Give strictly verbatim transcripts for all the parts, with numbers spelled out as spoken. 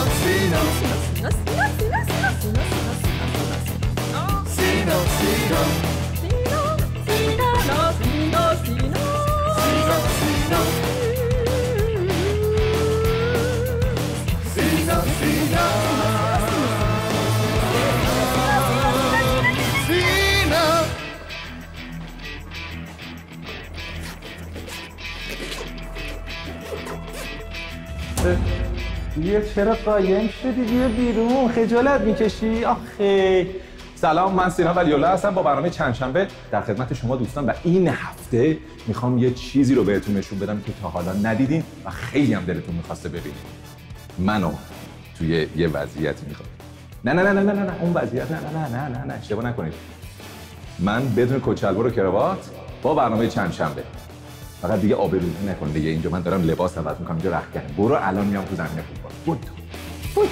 سینا سینا سینا دیگه چرا قایم شدی؟ بیا بیرون، خجالت میکشی؟ آخه سلام، من سینا ولی‌الله هستم با برنامه چند شنبه در خدمت شما دوستان و این هفته میخوام یه چیزی رو بهتون نشون بدم که تا حالا ندیدین و خیلی هم دلتون میخواسته ببینید. منو توی یه وضعیتی میخوام. نه نه نه نه نه نه اون وضعیت، نه نه نه نه نه نه اشتباه نکنید. من بدون کچلوار و کراوات با برنامه چند شنبه. فقط دیگه آبروریزی نکن دیگه، اینجا من دارم لباس عوض میکنم، اینجا رختکنه. برو الان میام تو زمین فوتبال. بود بود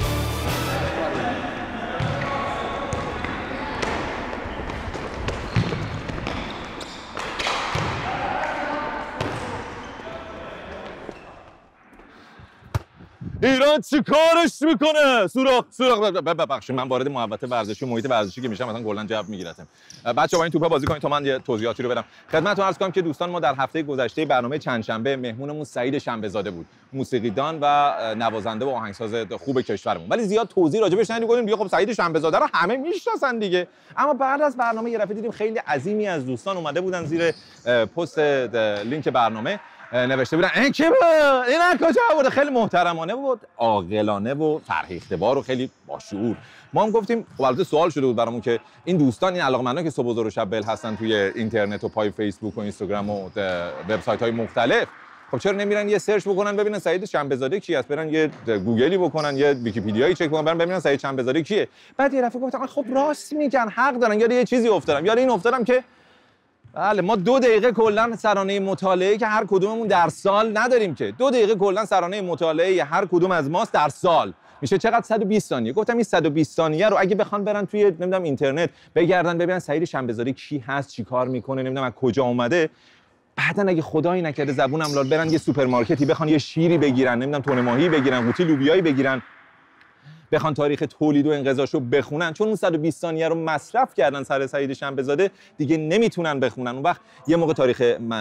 ایران چی کارش میکنه؟ سوراخ سوراخ ببخشید من وارد محوطه ورزشی و محیط ورزشی که میشم مثلا گلن جو میگیرتم. بچه‌ها با این توپا بازی کنید تا من یه توضیحاتی رو بدم. خدمتتون عرض کنم که دوستان ما در هفته گذشته برنامه چند شنبه مهمونمون سعید شنبه‌زاده بود، موسیقیدان و نوازنده و آهنگساز خوب کشورمون. ولی زیاد توضیح راجبش نمی‌کنیم دیگه، خب سعید شنبه‌زاده رو همه میشناسن دیگه. اما بعد از برنامه یه دفعه دیدیم خیلی عظیمی از دوستان اومده بودن زیر پست لینک برنامه نوشته بودن این کی بود؟ این از کجا بود؟ خیلی محترمانه بود، عاقلانه و فرهیخته‌بار و خیلی باشعور. ما هم گفتیم خب البته سوال شده بود برامون که این دوستان، این علاقه‌مندان که صبح و ظهر و شب بل هستن توی اینترنت و پای فیسبوک و اینستاگرام و وبسایت‌های مختلف، خب چرا نمیرن یه سرچ بکنن ببینن سعید شنبه‌زاده کی است، برن یه گوگلی بکنن، یه ویکی‌پدیایی چک بکنن، برن ببینن سعید شنبه‌زاده کیه. بعد یه دفعه گفتم خب راست میگن، حق دارن. یاد یه چیزی افتادم، یاد این افتادم که بله ما دو دقیقه کلا سرانه مطالعه که هر کدوممون در سال نداریم که. دو دقیقه کلا سرانه مطالعه هر کدوم از ماست در سال. میشه چقدر؟ صد و بیست ثانیه. گفتم این صد و بیست ثانیه رو اگه بخوان برن توی نمیدونم اینترنت بگردن ببینن سعید شنبه‌زاده کی هست، چیکار میکنه، نمیدونم از کجا اومده، بعدن اگه خدایی نکرده زبونم لال برن یه سوپرمارکتی بخوان یه شیری بگیرن، نمیدونم تونه ماهی بگیرن، قوطی لوبیایی بگیرن، بخوان تاریخ تولید و انقضاشو بخونن، چون اون صد و بیست ثانیه رو مصرف کردن سر سعید شنبه‌زاده دیگه نمیتونن بخونن. اون وقت یه موقع تاریخ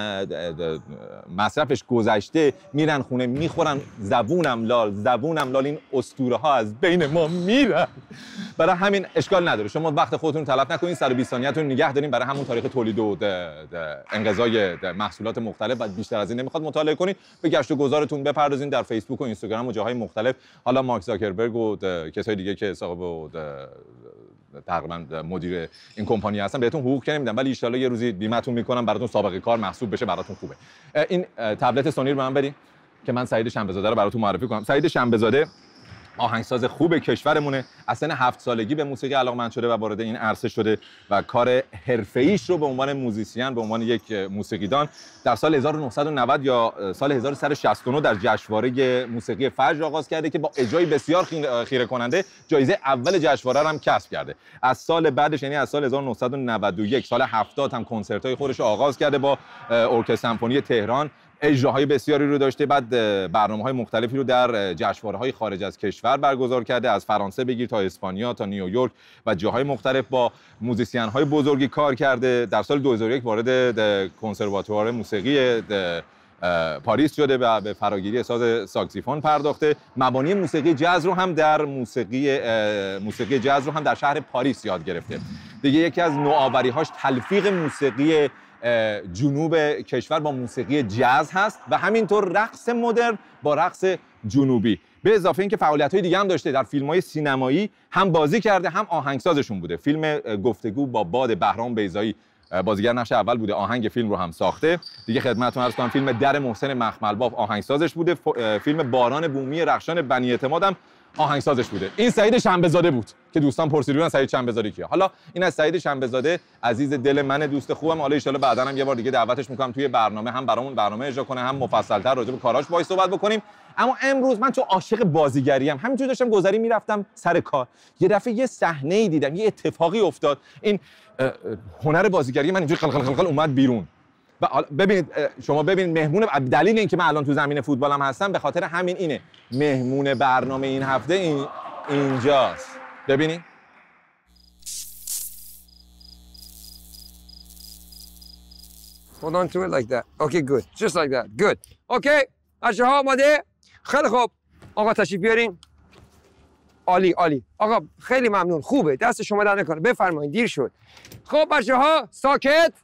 مصرفش گذشته، میرن خونه میخورن، زبونم لال زبونم لال این اسطوره ها از بین ما میرن. برای همین اشکال نداره شما وقت خودتون تلف نکنین، صد و بیست ثانیه‌تون نگه دارین برای همون تاریخ تولید و انقضای محصولات مختلف و بیشتر از این نمیخواد مطالعه کنین. به گشت و گذارتون بپردازین در فیسبوک و اینستاگرام و جاهای مختلف. حالا مارک زاکربرگ و کسای دیگه که صاحب و تقریبا مدیر این کمپانی هستن بهتون حقوق که نمیدن، ولی ان شاءالله یه روزی بیمتون میکنم براتون، سابقه کار محسوب بشه، براتون خوبه. این تبلت سونی رو به من بدین که من سعید شنبه‌زاده رو براتون معرفی کنم. سعید شنبه‌زاده آهنگساز خوب کشورمونه. از سن هفت سالگی به موسیقی علاقه‌مند شده و وارد این عرصه شده و کار حرفه‌ایش رو به عنوان موزیسین، به عنوان یک موسیقیدان در سال هزار و نهصد و نود یا سال هزار و سیصد و شصت و نه در جشنواره موسیقی فجر آغاز کرده که با اجرای بسیار خیره کننده جایزه اول جشنواره رو هم کسب کرده. از سال بعدش یعنی از سال هزار و نهصد و نود و یک سال هفتاد هم کنسرت‌های خودش رو آغاز کرده با ارکستر سمفونی تهران، اجراهای بسیاری رو داشته. بعد برنامه‌های مختلفی رو در جشنواره‌های خارج از کشور برگزار کرده، از فرانسه بگیر تا اسپانیا تا نیویورک و جاهای مختلف با موزیسین‌های بزرگی کار کرده. در سال دو هزار و یک وارد کنسرواتوار موسیقی پاریس شده و به فراگیری ساز ساکسیفون پرداخته. مبانی موسیقی جاز رو هم در موسیقی موسیقی جاز رو هم در شهر پاریس یاد گرفته. دیگه یکی از نوآوری‌هاش تلفیق موسیقی جنوب کشور با موسیقی جاز هست و همینطور رقص مدرن با رقص جنوبی. به اضافه اینکه فعالیت‌های دیگه هم داشته، در فیلم‌های سینمایی هم بازی کرده هم آهنگسازشون بوده. فیلم گفتگو با باد بهرام بیضایی بازیگر نقش اول بوده، آهنگ فیلم رو هم ساخته. دیگه خدمتتون عرض کنم فیلم در محسن مخملباف آهنگسازش بوده. فیلم باران بومی رخشان بنی اعتماد هم آهنگسازش بوده. این سعید شنبه‌زاده بود که دوستان پرسیدن سعید شنبه‌زاده کیه. حالا این از سعید شنبه‌زاده عزیز دل من، دوست خوبم. حالا ان شاءالله بعداً هم یه بار دیگه دعوتش می‌کنم توی برنامه، هم برامون برنامه اجرا کنه هم مفصل‌تر راجع به کاراش باهاش صحبت بکنیم. اما امروز من چون عاشق بازیگری ام، همینجوری داشتم گذری میرفتم سر کار، یه دفعه یه صحنه‌ای دیدم، یه اتفاقی افتاد. این هنر بازیگری من اینجوری قلقل قلقل اومد بیرون ببینید شما ببینید مهمون دلیل اینکه من الان تو زمین فوتبالم هستم به خاطر همین اینه. مهمون برنامه این هفته این اینجاست. ببینید. Hold on to it like that. Okay, good. Just like that. Good. Okay. بچه ها آماده؟ خیلی خوب. آقا تشریف بیارین. عالی عالی. آقا خیلی ممنون. خوبه. دست شما در نکنه. بفرمایید. دیر شد. خب بچه ها ساکت.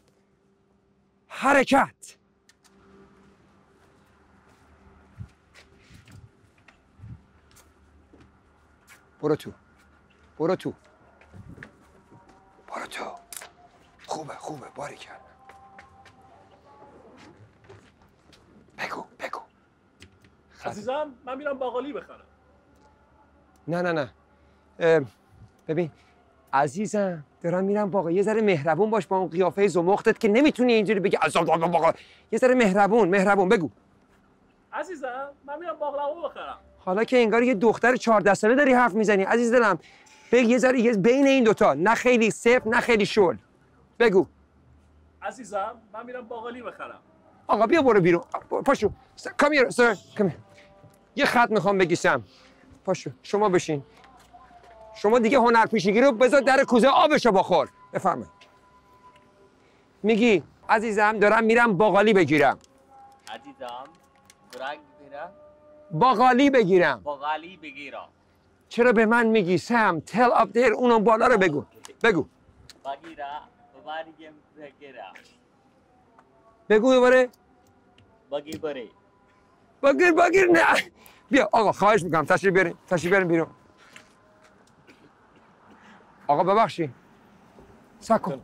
حرکت. برو تو. برو تو. برو تو. خوبه خوبه. باریکلا. بگو بگو. عزیزم من میرم باقالی بخرم. نه نه نه. ببین عزیزم دارم میرم باقالی. یه ذره مهربون باش با اون قیافه زمختت که نمیتونی اینجوری بگی عزیزم دارم باقالی. یه ذره مهربون مهربون بگو. عزیزم من میرم باقلوا بخرم. حالا که انگار یه دختر چهارده ساله داری حرف میزنی عزیز دلم. بگو یه ذره یه بین این دوتا. نه خیلی سفت نه خیلی شل. بگو. عزیزم من میرم باقالی بخرم. آقا بیا برو بیرون. پاشو. کام هیر سر. کام. یه خط میخوام بگیسم. پاشو. شما بشین. شما دیگه هنرپیشگی رو بذار در کوزه آبشو بخور. بفرمایید. میگی عزیزم دارم میرم باقالی بگیرم. عزیزم دارم میرم باقالی بگیرم. باقالی بگیرم. چرا به من میگی سم تل اپ دیر اونم بالا رو بگو. بگو. بگیرم. بگیرم بگیرم. بگو دوباره. بگیر بره. بگیر بگیر نه. بیا آقا خواهش میکنم تشریف بیارین. تشریف بیارین بیرون. آقا ببخشید. سکن.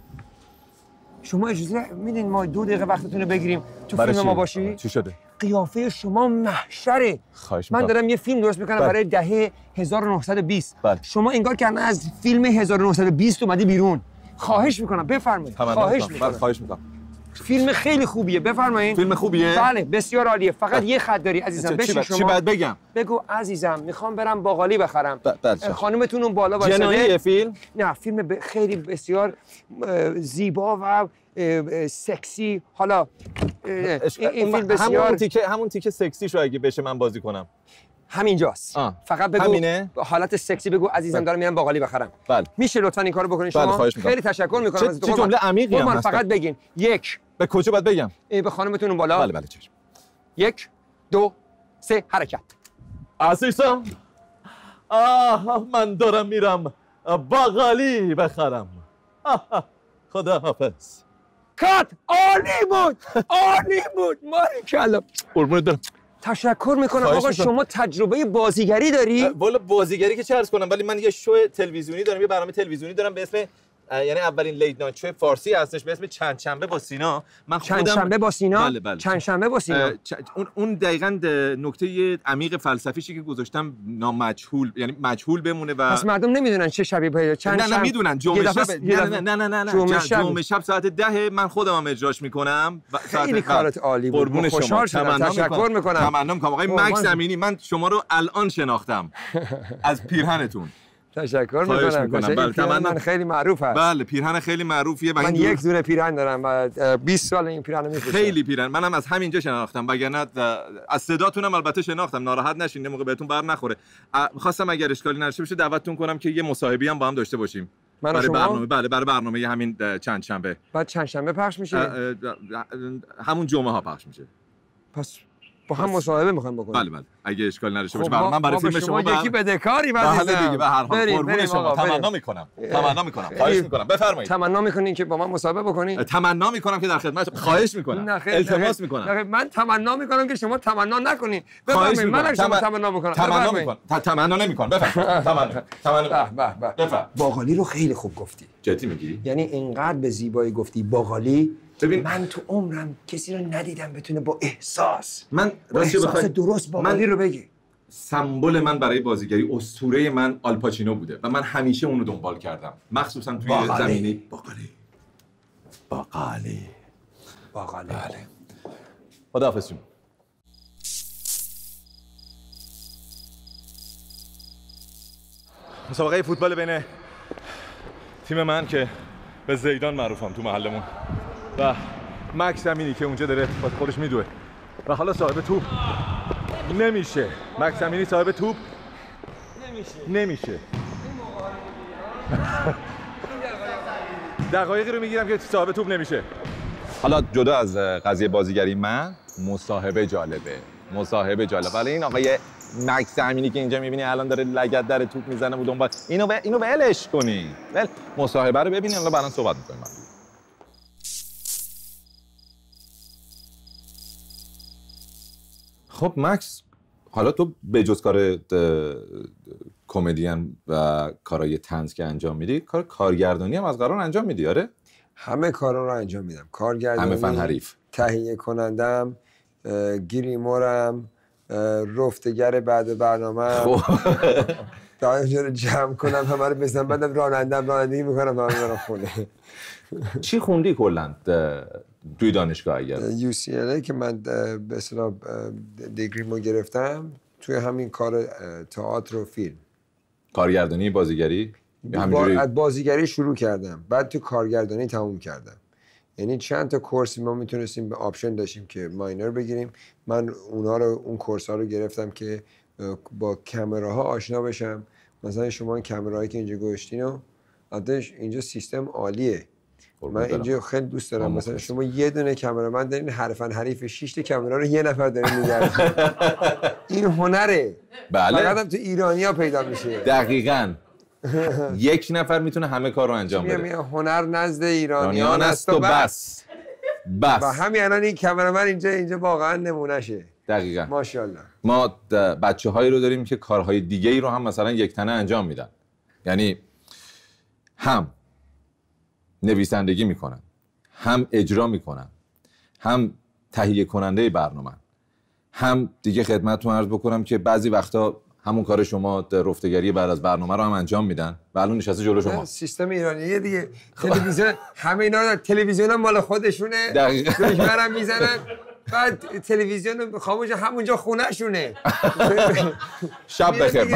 شما اجازه میدین ما دو دقیقه وقتتون رو بگیریم تو فیلم ما باشی؟ چی شده؟ قیافه شما محشره. خواهش من میکنم. دارم یه فیلم درست میکنم برای دهه هزار و نهصد و بیست. بله. شما انگار که از فیلم هزار و نهصد و بیست اومدی بیرون. خواهش میکنم بفرمایید. خواهش میکنم. خواهش میکنم. فیلم خیلی خوبیه بفرمایید. فیلم خوبیه؟ بله بسیار عالیه. فقط یه خط داری عزیزم. بشین شما. چی باید بگم؟ بگو عزیزم میخوام برم باقالی بخرم. بله. خانومتون اون بالا وایساده. جنایی فیلم؟ نه فیلم ب... خیلی بسیار زیبا و سکسی. حالا این فیلم بسیار همون تیکه همون تیکه سکسیشو اگه بشه من بازی کنم. همینجاست. آه. فقط بگو همینه؟ حالت سکسی بگو عزیزم بله. دارم میرم باقالی بخرم. بله. میشه لطفاً این کارو بکنین شما؟ بله خواهش میکنم. خیلی تشکر میکنم از تو. چه جمله عمیقی هم هست. فقط بگین. یک. به کجا باید بگم؟ به خانمتون اون بالا. بله بله چشم. یک دو سه حرکت. عزیزم آه من دارم میرم باقالی بخرم. خدا حافظ. کات عالی بود. عالی بود. مارکلا. قربونت برم. تشکر میکنم آقا. شما تجربه بازیگری داری؟ والا بازیگری که چه عرض کنم ولی من یه شو تلویزیونی دارم، یه برنامه تلویزیونی دارم به اسم یعنی اولین لیت نایت شو فارسی هستش به اسم چند شنبه با سینا. من خودم چند شنبه با سینا؟ بله بله. چند شنبه با سینا. چ... اون اون دقیقاً نکته عمیق فلسفیشی که گذاشتم نامجهول، یعنی مجهول بمونه و پس مردم نمیدونن چه شبی پیدا چند نه نه میدونن. جمعه شب نه نه نه نه نه جمعه شب, جمعه شب ساعت ده من خودم هم اجراش میکنم. خیلی کارت عالی بود. قربون شما. تشکر میکنم. تمنا میکنم آقای مکس زمینی. من شما رو الان شناختم از پیرهنتون. تشکر میکنم. بله تمنا. خیلی معروف هست. بله پیرهن خیلی معروفیه و من یک دونه پیرهن دارم و بیست سال این پیرهن میپوشم. خیلی پیرهن. منم از همینجا شناختم وگرنه از صداتونم البته شناختم. ناراحت نشین موقع بهتون بر نخوره. خواستم اگر اشکالی نشه بشه دعوتتون کنم که یه مصاحبه‌ای هم با هم داشته باشیم. من برای شما؟ برنامه بله برای برنامه همین چند شنبه. بعد چند شنبه پخش میشه؟ همون جمعه ها پخش میشه. پس با هم مصاحبه میخوایم بکنیم. بله بله اگه اشکال نداشته باشه. خب من برای فیلم شما یکی بدهکاری بله دیگه به هر حال قربون شما. تمنا میکنم. تمنا میکنم. خواهش میکنم. بفرمایید. تمنا میکنین که با من مصاحبه بکنین؟ تمنا میکنم که در خدمت. خواهش میکنم. التماس میکنم. من تمنا میکنم که شما تمنا نکنین. بفرمایید. من شما تمنا میکنم. تمنا میکنم. تمنا نمیکنم. بفرمایید. تمنا. تمنا. به به به. باقالی رو خیلی خوب گفتی. جدی میگی؟ یعنی اینقدر به زیبایی گفتی باقالی. ببین من تو عمرم کسی رو ندیدم بتونه با احساس من راستش بخوای درست باقالی رو بگی. سمبل من برای بازیگری اسطوره من آلپاچینو بوده و من همیشه اون رو دنبال کردم مخصوصا توی باقالی. زمینه باقالی باقالی باقالی. بله. خداحافظ شما. مسابقه فوتبال بین تیم من که به زیدان معروفم تو محلمون و مکس امینی که اونجا داره با خودش میدوه و حالا صاحب توپ نمیشه. مکس امینی صاحب توپ نمیشه نمیشه دقایقی رو میگیرم که صاحب توپ نمیشه. حالا جدا از قضیه بازیگری من مصاحبه جالبه مصاحبه جالبه ولی این آقای مکس امینی که اینجا میبینی الان داره لگد در توپ میزنه و دنبال اینو ب... اینو ولش کنی. ول مصاحبه رو ببینین حالا بعداً صحبت می‌کنیم. خب مکس حالا تو به جز کار کمدین و کارهای طنز که انجام میدی کار کارگردانی هم از قرار انجام میدی؟ آره همه کارا رو انجام میدم. کارگردانی، همه فن حریف، تهیه کنندم، گریمورم، رفتگر بعد برنامه تا اینجا رو جمع کنم همه رو بزنم بعدم رانندم رانندگی میکنم همه رو خونه. چی خوندی کلا توی دانشگاه؟ اگر یو سی ال ای که من به اصطلاح دیگریمو گرفتم توی همین کار تئاتر و فیلم. کارگردانی، بازیگری؟ همینجوری از بازیگری شروع کردم بعد تو کارگردانی تموم کردم. یعنی چند تا کورس ما میتونستیم به آپشن داشتیم که ماینر بگیریم. من اونا رو اون کورس ها رو گرفتم که با کامراها آشنا بشم. مثلا شما این کامراهایی که اینجا گذاشتین و آدش اینجا سیستم عالیه. من اینجا خیلی دوست دارم. مثلا شما یه دونه کامرامن دارین حرفاً حریف شش تا کامرا رو یه نفر داره میگرده. این هنره. بله. فقط هم تو ایرانیا پیدا میشه. دقیقاً. یک نفر میتونه همه کار رو انجام بده. میگم هنر نزد ایرانیان است و بس. بس. و همین الان این کامرامن اینجا اینجا واقعا نمونهشه. دقیقاً. ماشاءالله. ما بچه‌هایی رو داریم که کارهای دیگه‌ای رو هم مثلا یک تنه انجام میدن. یعنی هم نویسندگی میکنن، هم اجرا میکنن، هم تهیه کننده برنامه، هم دیگه خدمتتون عرض بکنم که بعضی وقتا همون کار شما رفتگری بعد از برنامه رو هم انجام میدن و الان نشسته جلو شما. سیستم ایرانیه دیگه. تلویزیون همه اینا تلویزیون هم مال خودشونه. دقیقاً میزنن بعد تلویزیون خاموش همونجا خونه شونه. شب بخیر.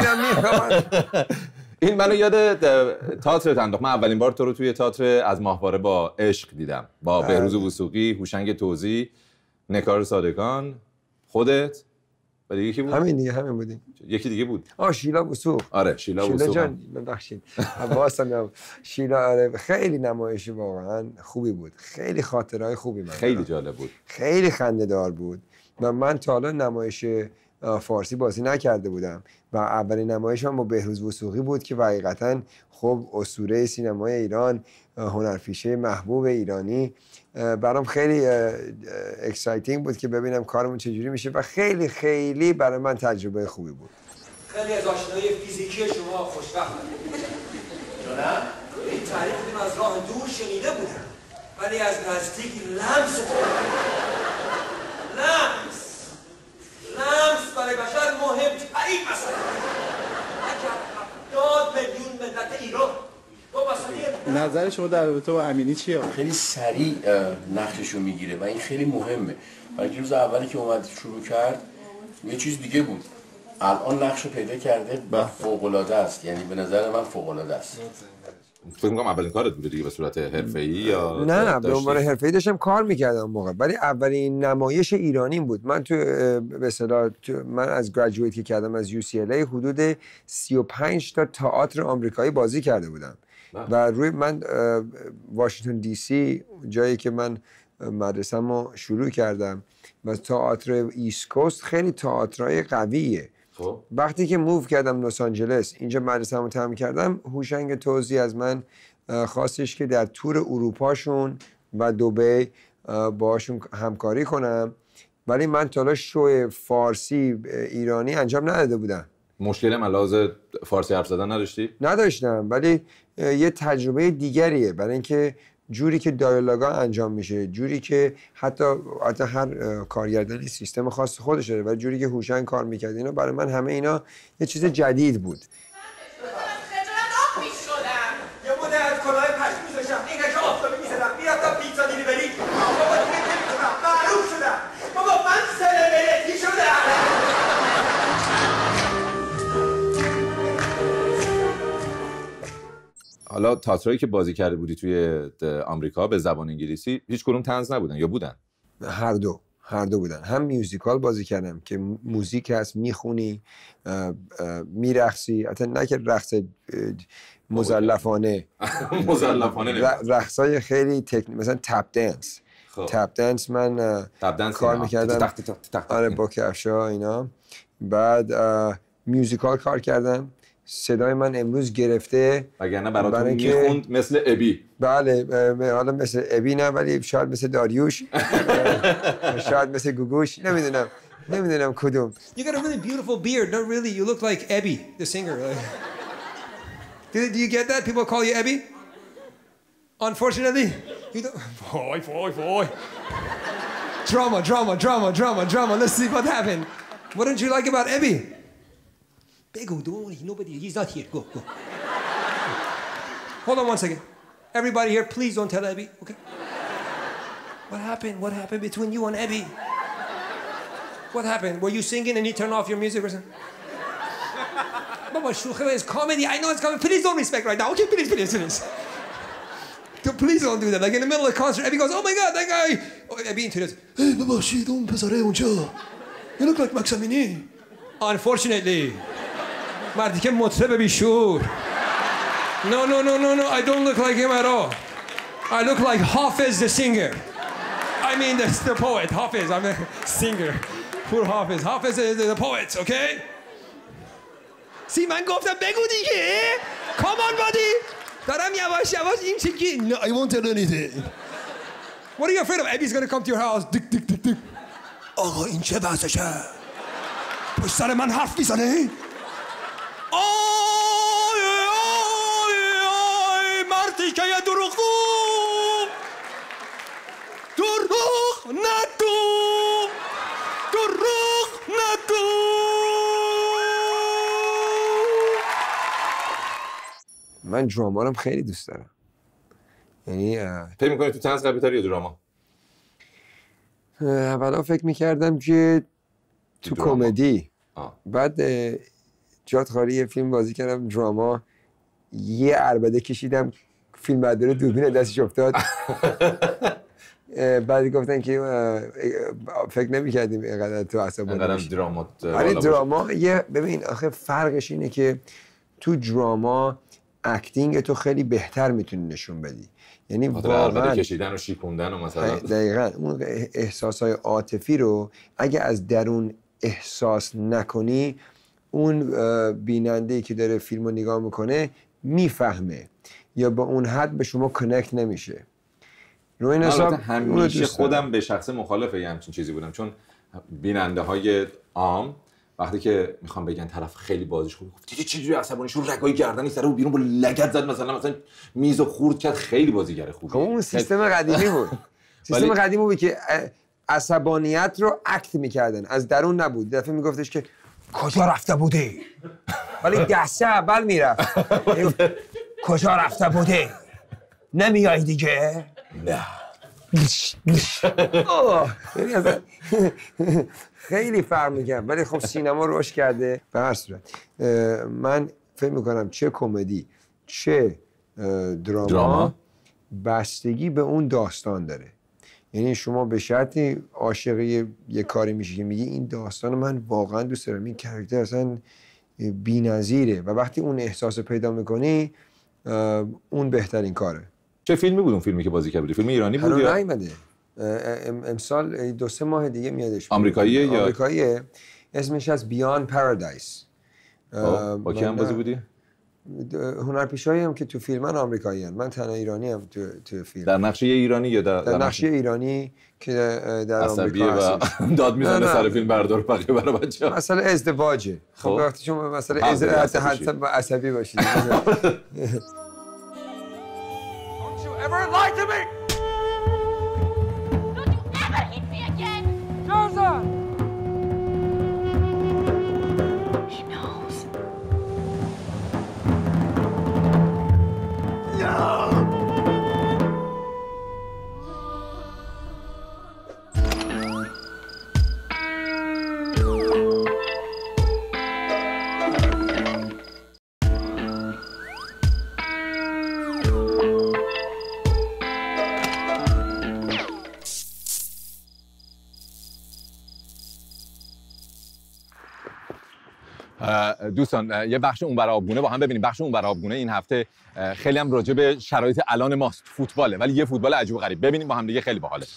این منو یاد تئاتر انداخت. من اولین بار تو رو توی تئاتر از ماهواره با عشق دیدم با بهروز وثوقی، هوشنگ توزی، نکار صادقان، خودت و دیگه کی بود؟ همین دیگه همین بودیم. یکی دیگه بود. آه شیلا وثوق. آره شیلا وثوق. شیلا جان ببخشید. واسم شیلا آره خیلی نمایشی واقعا خوبی بود. خیلی خاطرهای خوبی من. خیلی جالب بود. خیلی خنده‌دار بود. و من تا حالا نمایش فارسی بازی نکرده بودم و اولین نمایش من با بهروز وثوقی بود که حقیقتاً خب اسطوره سینمای ایران، هنرپیشه محبوب ایرانی. برام خیلی اکسایتینگ بود که ببینم کارمون چجوری میشه و خیلی خیلی برای من تجربه خوبی بود. خیلی از آشنایی فیزیکی شما خوشبختم. جانم؟ این تعریفتون از راه دور شنیده بودم ولی از نزدیک لمس لمس لمس برای بشر مهمترین مسئله. اگر هفتاد میلیون ملت ایران نظر شما در رابطه با امینی چیه؟ خیلی سریع نقششو میگیره و این خیلی مهمه. ولی روز اولی که اومد شروع کرد یه چیز دیگه بود. الان نقشو پیدا کرده و فوق‌العاده است. یعنی به نظر من فوق‌العاده است. فکر می‌کنم اولین کارت بوده دیگه به صورت حرفه‌ای یا نه به عنوان حرفه‌ای داشتم کار می‌کردم اون موقع ولی اولین نمایش ایرانی بود. من تو به اصطلاح من از گریجویت که کردم از یو سی ال ای حدود سی و پنج تا تئاتر آمریکایی بازی کرده بودم. و روی من واشنگتن دی سی جایی که من مدرسه‌مو شروع کردم و تئاتر ایست کوست خیلی تئاترای قویه. خب وقتی که موو کردم لس آنجلس اینجا مدرسه‌مو تمام کردم هوشنگ توزی از من خواستش که در تور اروپاشون و دبی باهاشون همکاری کنم ولی من تا حالا شو فارسی ایرانی انجام نداده بودم. مشکل ملاحظ فارسی حرف زدن نداشتی؟ نداشتم ولی یه تجربه دیگریه برای اینکه جوری که دیالوگا انجام میشه جوری که حتی حتی هر کارگردانی سیستم خاص خودش داره و جوری که هوشنگ کار میکرد اینا برای من همه اینا یه چیز جدید بود. یه مونه از کلاه پشت میذاشتم این که آفتابی میزدم میرفتم پیتزا دیلیوری بابا دیگه نمیتونم معروف شدم بابا من سلبریتی شدم. حالا حالا تئاترایی که بازی کرده بودی توی آمریکا به زبان انگلیسی هیچ کدوم طنز نبودن یا بودن؟ هر دو هر دو بودن. هم میوزیکال بازی کردم که موزیک هست، میخونی، میرقصی، حتی نه که رقص مزلفانه مزلفانه رقصای خیلی تکنیک، مثلا تپ دنس. تپ دنس من کار میکردم آره با کفشا اینا. بعد میوزیکال کار کردم. صدای من امروز گرفته وگرنه براتون میخوند مثل ابی. بله حالا مثل ابی نه، ولی شاید مثل داریوش، شاید مثل گوگوش، نمیدونم نمیدونم کدوم. You got a really beautiful beard. No, really, you look like Ebby, the singer. do, do you get that? People call you Ebby? Unfortunately, you don't. Boy, boy, boy. Drama, drama, drama, drama, drama. Let's see what happened. What didn't you like about Ebby? Bego, don't worry, nobody, he's not here. Go, go. Hold on one second. Everybody here, please don't tell Ebby, okay? What happened? What happened between you and Ebby? What happened? Were you singing and you turned off your music or something? Baba, shukhe is comedy. I know it's comedy. Please don't respect right now. Okay, please, please, please. Please don't do that. Like in the middle of the concert, Ebby goes, oh my God, that guy. Oh, Ebby into this. Hey, Baba, she don't pesare uncha. You look like Max Amini. Unfortunately. مردی که مطرب بیشور. No, no, no, no, no. I don't look like him at all. I look like Hafiz the singer. I mean the, the poet. Hafiz, I'm a singer. Poor Hafiz. Hafiz is the poet, okay? See, من گفتم بگو دیگه. Come on, buddy. دارم یواش یواش این چیکی. No, I won't tell anything. What are you afraid of? Abby's gonna come to your house. Dick, dick, dick, dick. آقا این چه بحثشه؟ پشت سر من حرف میزنه؟ آی آی آی مردی که یه دروغ دروغ نگو دروغ نگو. من دراما رو خیلی دوست دارم. یعنی فکر می‌کنی تو طنز قوی تری یا دراما؟ اولا فکر می‌کردم که تو کمدی. بعد جات خالی یه فیلم بازی کردم دراما، یه عربده کشیدم، فیلم برداره دوربین دستش افتاد. بعد گفتن که فکر نمی‌کردیم اینقدر تو عصبانی اینقدر دراما. ولی دراما یه ببین آخه فرقش اینه که تو دراما اکتینگ تو خیلی بهتر میتونی نشون بدی. یعنی واقعا کشیدن و شیکوندن و مثلا دقیقاً اون احساسای عاطفی رو اگه از درون احساس نکنی، اون بیننده‌ای که داره فیلمو نگاه میکنه میفهمه یا با اون حد به شما کانکت نمیشه. رو این حساب همیشه خودم به شخص مخالف یه همچین چیزی بودم، چون بیننده های عام وقتی که میخوام بگن طرف خیلی بازیش خوبه، گفت دیدی چجوری عصبانی شد، رگای گردنی سر بیرون با لگد زد، مثلا مثلا میزو خورد کرد، خیلی بازیگر خوبه. خب اون سیستم قدیمی بود. سیستم قدیمی بود که عصبانیت رو اکت میکردن، از درون نبود. دفعه میگفتش که کجا رفته بودی؟ ولی دسته اول میرفت کجا رفته بودی؟ نمیای دیگه؟ نه. خیلی فرق میکنم، ولی خب سینما رشد کرده. به هر صورت من فکر میکنم چه کمدی چه دراما, دراما بستگی به اون داستان داره. یعنی شما به شرطی عاشقی یه کاری میشه که میگی این داستان من واقعا دوست دارم، این کاراکتر اصلا بی‌نظیره، و وقتی اون احساس پیدا میکنی اون بهترین کاره. چه فیلمی بود اون فیلمی که بازی کردی؟ فیلم ایرانی بود یا نیومده؟ امسال دو سه ماه دیگه میادش. آمریکاییه یا آمریکاییه؟ اسمش از بیان پارادایس. با کی هم بازی بودی؟ هنرپیشه‌ای هم که تو فیلم من آمریکایی هستن. من تنها ایرانی هم تو تو فیلم. در نقشه ایرانی یا در, در نقشه ایرانی که در آمریکا هست. و داد میزنه سر فیلم بردار بقیه برای بچه‌ها. مسئله ازدواجه. خب وقتی شما مسئله ازدواج حتما با عصبی باشید. Don't you ever lie to me! Don't you ever hit me again! Joseph! He knows. No! دوستان یه بخش اون برای آبگونه با هم ببینیم. بخش اون برای آبگونه این هفته خیلی هم راجع به شرایط الان ماست، فوتباله، ولی یه فوتبال عجیب و غریب. ببینیم با هم دیگه، خیلی باحاله.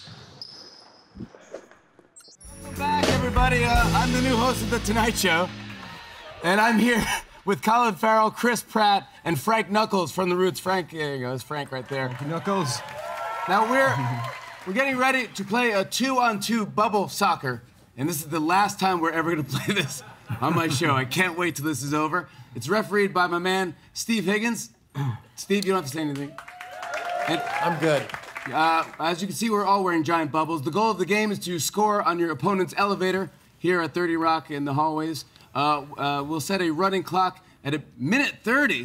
Back, everybody. Uh, I'm the new host of The Tonight Show, and I'm here with Colin Farrell, Chris Pratt, and Frank Knuckles from The Roots. Frank, there you go, it's Frank right there. Frank Knuckles. Now we're we're getting ready to play a two-on-two bubble soccer, and this is the last time we're ever going to play this on my show. I can't wait till this is over. It's refereed by my man Steve Higgins. Steve, you don't have to say anything. And I'm good. Uh, as you can see, we're all wearing giant bubbles. The goal of the game is to score on your opponent's elevator here at thirty Rock in the hallways. Uh, uh, we'll set a running clock at a minute thirty.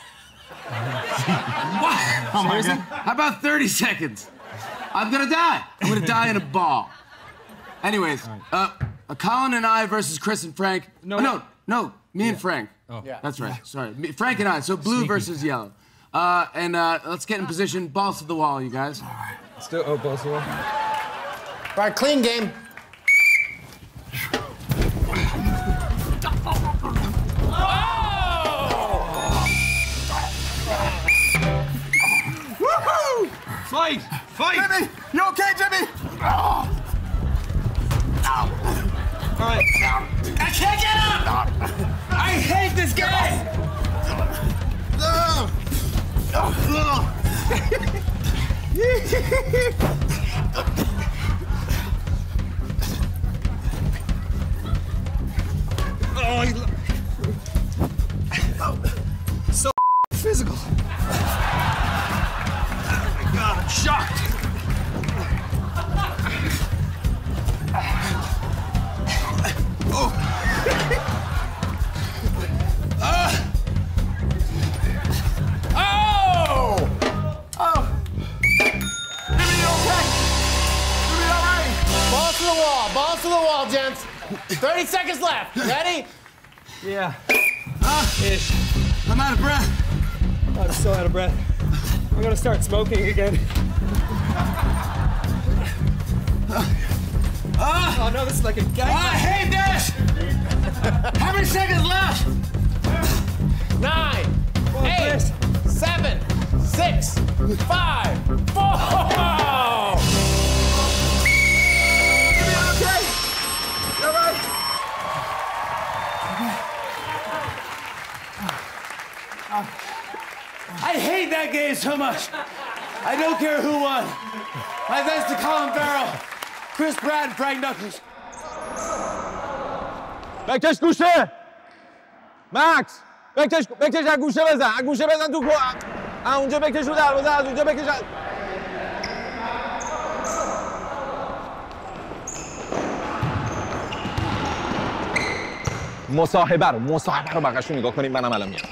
What? Oh my God. How about thirty seconds? I'm gonna die. I'm gonna die in a ball. Anyways, uh, uh, Colin and I versus Chris and Frank. No, oh, no, no, me yeah. and Frank. Oh, yeah. That's right. Sorry, me, Frank and I. So blue Sneaky. versus yellow. Uh, and uh, let's get in position. Balls to the wall, you guys. All right. Let's do it. Oh, balls to the wall. All right, clean game. Woohoo! Fight! Fight! Jimmy! You okay, Jimmy? Oh. All right. I can't get up! I hate this game! No! Oh, he oh, so physical. Oh my God, I'm shocked. Oh. uh. Oh! Oh! Jimmy, you okay? Jimmy, all right? Balls to the wall, balls to the wall, gents. thirty seconds left. Ready? Yeah. Uh, Ish. I'm out of breath. Oh, I'm still out of breath. I'm gonna start smoking again. Uh, oh no, this is like a gang. I hate this! How many seconds left? Nine, eight, seven, six, five, four. Jimmy, okay? You all right? I hate that game so much. I don't care who won. My thanks to Colin Farrell, Chris Pratt, and Frank Knuckles. بکش گوشه مکس، بکش بکش از گوشه بزن، از گوشه بزن تو کو اونجا بکش رو دروازه، از اونجا بکش از... مصاحبه رو مصاحبه رو بقیش رو نگاه کنیم. منم الان میام.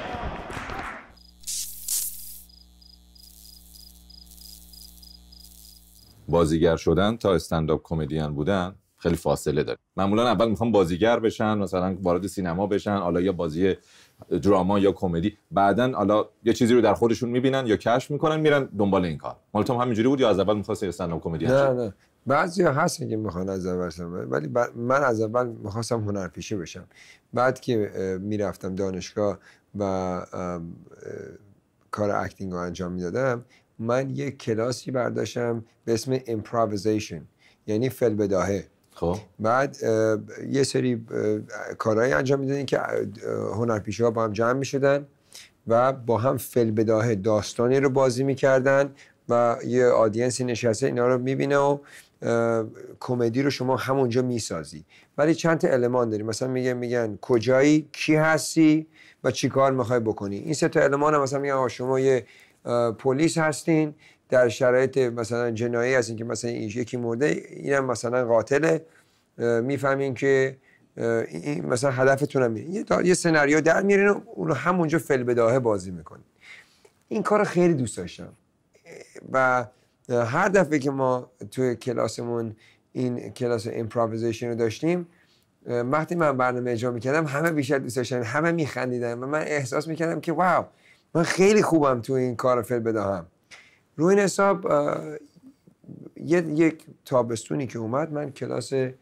بازیگر شدن تا استندآپ کمدین بودن خیلی فاصله داره. معمولا اول میخوام بازیگر بشن، مثلا وارد سینما بشن، حالا یا بازی دراما یا کمدی، بعدن حالا یه چیزی رو در خودشون میبینن یا کشف میکنن میرن دنبال این کار. مال تو هم همینجوری بود یا از اول می‌خواستی استندآپ کمدین نه نه بعضیا هستن که میخوان از اول شن، ولی ب... من از اول میخواستم هنرپیشه بشم. بعد که میرفتم دانشگاه و کار اکتینگ رو انجام میدادم، من یک کلاسی برداشتم به اسم امپروویزیشن، یعنی فی‌البداهه. خب بعد یه سری کارهایی انجام میدادن که هنرپیشه ها با هم جمع میشدن و با هم فی‌البداهه داستانی رو بازی میکردن و یه آدینسی نشسته اینا رو میبینه و کمدی رو شما همونجا میسازی. ولی چند تا المان داری، مثلا میگن میگن کجایی، کی هستی و چی کار میخوای بکنی. این سه تا المان هم مثلا میگن شما یه پلیس هستین در شرایط مثلا جنایی هستین که مثلا یکی مرده، اینم مثلا قاتله، میفهمین که این مثلا هدفتون هم میرین، یه, یه سناریو در میارین و اونو همونجا فی‌البداهه بازی میکنین. این کار خیلی دوست داشتم و هر دفعه که ما توی کلاسمون این کلاس امپروویزیشن رو داشتیم، وقتی من برنامه اجرا میکردم همه بیشتر دوست داشتن، همه میخندیدن و من احساس میکردم که واو من خیلی خوبم تو این کار فی‌البداهم. رو این حساب یک تابستونی که اومد من کلاس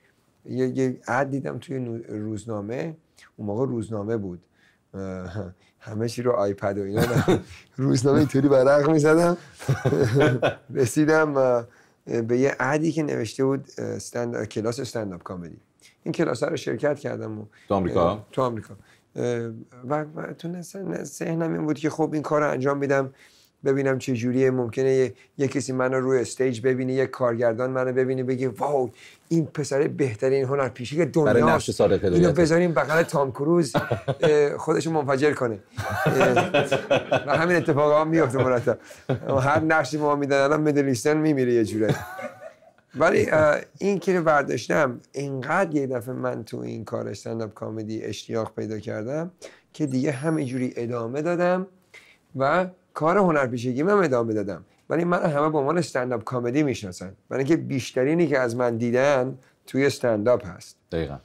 یه یه عد دیدم توی روزنامه، اون موقع روزنامه بود، همه چی رو آیپد و اینا روزنامه اینطوری برق می‌زدم. رسیدم به یه عدی که نوشته بود استند کلاس استند اپ کمدی. این کلاس رو شرکت کردم و تو آمریکا تو آمریکا و, و تو ذهنم این بود که خب این کار رو انجام میدم، ببینم چه جوریه. ممکنه یه, یه کسی منو روی استیج ببینه، یه کارگردان منو ببینه بگه واو این پسر بهترین هنرپیشه که دنیاست، برای نقش صادق هدایت اینو بذاریم بغل تام کروز خودشو منفجر کنه. و همین اتفاقا هم میفته مرتب. هر نقشی ما میدن الان میدل ایسترن میمیره یه جوری. ولی این که رو برداشتم، اینقدر یه دفعه من تو این کار استندآپ کمدی اشتیاق پیدا کردم که دیگه همینجوری ادامه دادم و کار هنرپیشگی من ادامه دادم. ولی من همه به عنوان استندآپ کمدی میشناسن، برای اینکه بیشترینی که از من دیدن توی استندآپ هست. دقیقاً.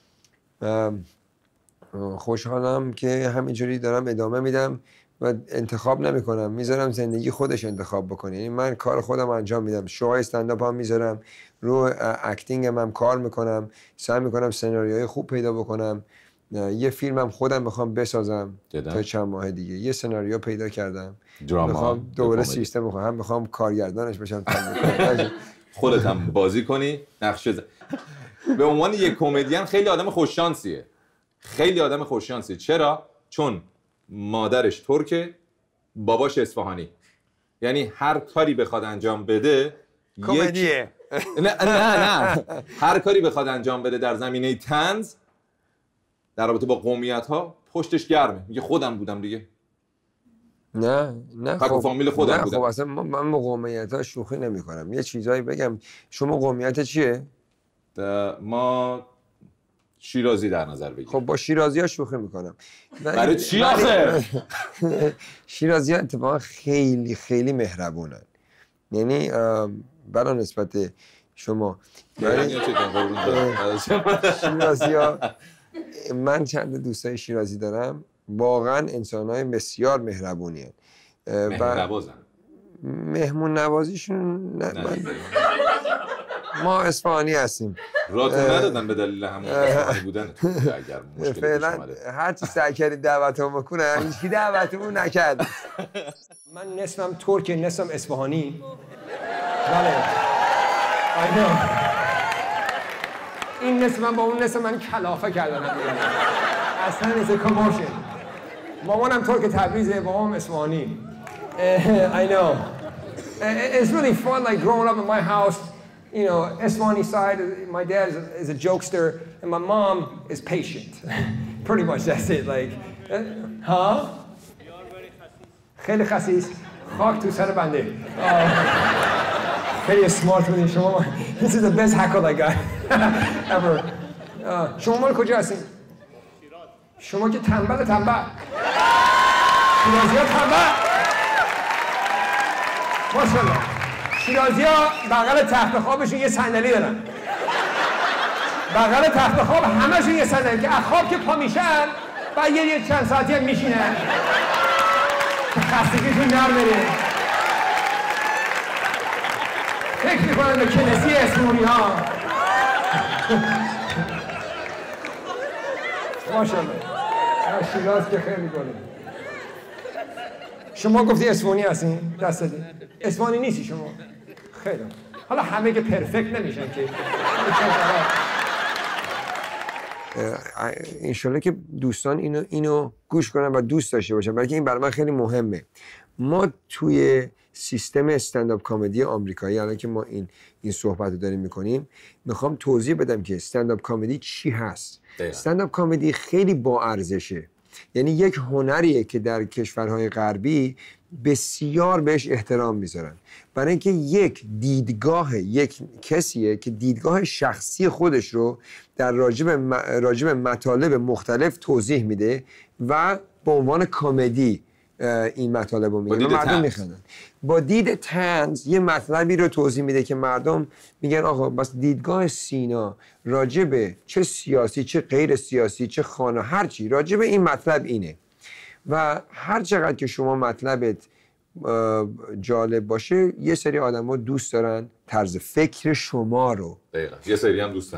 خوشحالم که همینجوری دارم ادامه میدم و انتخاب نمیکنم، میذارم زندگی خودش انتخاب بکنه. یعنی من کار خودم انجام میدم، شوهای استندآپ هم میذارم، رو اکتینگ هم کار میکنم، سعی میکنم سناریوهای خوب پیدا بکنم. یه فیلم هم خودم میخوام بسازم تا چند ماه دیگه. یه سناریو پیدا کردم، میخوام دوباره سیستم میخوام، هم میخوام کارگردانش بشم. خودت هم بازی کنی، نقش بزن. به عنوان یک کمدین خیلی آدم خوششانسیه، خیلی آدم خوششانسیه. چرا؟ چون مادرش ترکه، باباش اصفهانی. یعنی هر کاری بخواد انجام بده کمدیه. نه نه نه هر کاری بخواد انجام بده در زمینه طنز در رابطه با قومیت ها پشتش گرمه. میگه خودم بودم دیگه. نه نه خب فامیل خودم نه بودم. خب اصلا من با قومیت ها شوخی نمی کنم. یه چیزایی بگم. شما قومیت چیه؟ ما شیرازی در نظر بگیر. خب با شیرازی ها شوخی میکنم. برای چی آخه؟ شیرازی ها اتفاقا خیلی خیلی مهربونن. یعنی برای نسبت شما شیرازی ها، من چند دوستای شیرازی دارم، واقعا انسان‌های بسیار مهربونی هستند. مهمون نوازن. مهمون نوازیشون نه من... ما اصفهانی هستیم. راتون ندادن به دلیل همون اصفهانی بودنتون. اگر مشکلی فعلا هر چی سعی کردید دعوتمون بکنه، هیچکی دعوتمون نکرد. من نصفم ترک، نصفم اصفهانی. بله. I know. این نصف من با اون نصف من کلافه کردن. اصلا it's a commotion. مامانم ترک تبریزه، بابام اصفهانی. I know. It's really fun, like growing up in my house. You know, Eswani side, my dad is a, is a jokester, and my mom is patient. Pretty much that's it. Like, uh, huh? خیلی خسیس. خاک تو سر بنده. خیلی smart بودین شما. This is the best hackle I got ever. Uh, شما مال کجا هستین؟ شما که تنبل تنبل. شیرازی ها تنبل. ماشاءالله. شیرازی ها بغل تخت خوابشون یه صندلی دارن. بغل تخت خواب همشون یه صندلی که از خواب که پا میشن بعد یه, یه چند ساعتی هم میشینن که خستگیشون در بره. فکر میکنن به کلسی اسمونی ها. ماشاءالله. شیراز که خیلی گله. شما گفتی اصفهانی هستین؟ دست دادین. اصفهانی نیستی شما؟ خیلی. حالا همه که پرفکت نمیشن که. انشالله که دوستان اینو اینو گوش کنن و دوست داشته باشن، برای که این برای من خیلی مهمه. ما توی سیستم استندآپ کمدی آمریکایی الان که ما این این صحبت رو داریم میکنیم، میخوام توضیح بدم که استندآپ کمدی چی هست. استندآپ کمدی خیلی با ارزشه. یعنی یک هنریه که در کشورهای غربی بسیار بهش احترام میذارن، برای اینکه یک دیدگاه یک کسیه که دیدگاه شخصی خودش رو در راجب راجب مطالب مختلف توضیح میده و به عنوان کمدی این مطالب رو میگه، مردم میخندن. با دید طنز یه مطلبی رو توضیح میده که مردم میگن آقا بس دیدگاه سینا راجب چه سیاسی چه غیر سیاسی چه خانه هر چی راجب این مطلب اینه. و هر چقدر که شما مطلبت جالب باشه، یه سری آدم ها دوست دارن طرز فکر شما رو. دقیقا. یه سری هم دوست ندارن.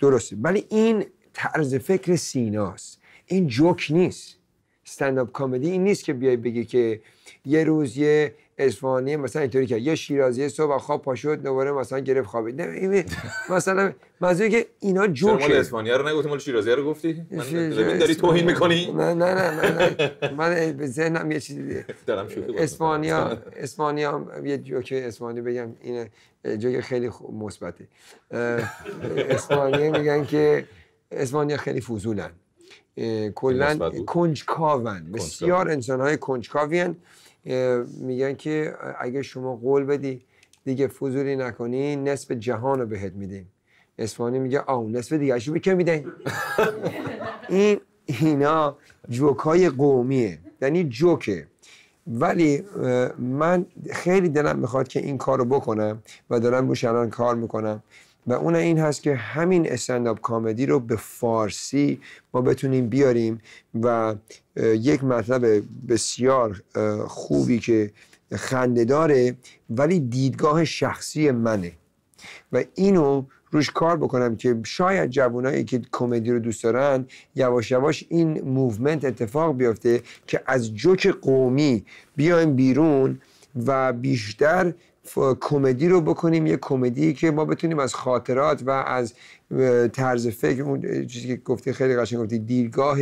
درسته، ولی این طرز فکر سیناست، این جوک نیست. استندآپ کمدی این نیست که بیای بگی که یه روز یه اصفهانی مثلا اینطوری که یه شیرازی صبح خواب پا شد دوباره مثلا گرفت خوابید. نه مثلا منظوری که اینا جوکه. مال اصفهانی رو نگفتی، مال شیرازی رو گفتی؟ من داری توهین میکنی؟ نه نه نه نه من به ذهنم یه چیزی دیگه دارم شوخی اسپانیا اسپانیا یه جوک اسپانی بگم، این جوک خیلی مثبته. اسپانیا میگن که اسپانیا خیلی فضولن، کلا کنجکاون، بسیار انسان‌های کنجکاوین. میگن که اگه شما قول بدی دیگه فضولی نکنی نصف جهان رو بهت میدیم. اسپانی میگه آو نصف دیگه اشو بکن میدیم. این اینا جوکای قومیه، یعنی جوکه. ولی من خیلی دلم میخواد که این کارو بکنم و دارم روش الان کار میکنم و اون این هست که همین استندآپ کامدی رو به فارسی ما بتونیم بیاریم و یک مطلب بسیار خوبی که خنده داره ولی دیدگاه شخصی منه و اینو روش کار بکنم که شاید جوانایی که کمدی رو دوست دارن یواش یواش این موومنت اتفاق بیفته که از جوک قومی بیایم بیرون و بیشتر کمدی رو بکنیم یه کمدی که ما بتونیم از خاطرات و از طرز فکر، اون چیزی که گفتی خیلی قشنگ گفتی، دیدگاه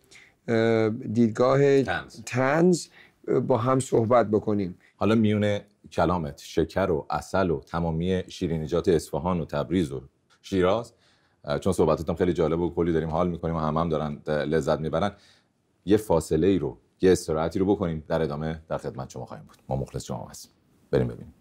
دیدگاه طنز. طنز با هم صحبت بکنیم. حالا میون کلامت شکر و عسل و تمامی شیرینیجات اصفهان و تبریز و شیراز، چون صحبتاتم خیلی جالب و کلی داریم حال میکنیم و هم هم دارن لذت میبرن، یه فاصله ای رو یه استراحتی رو بکنیم، در ادامه در خدمت شما خواهیم بود. ما مخلص شما هستیم. بریم ببینیم.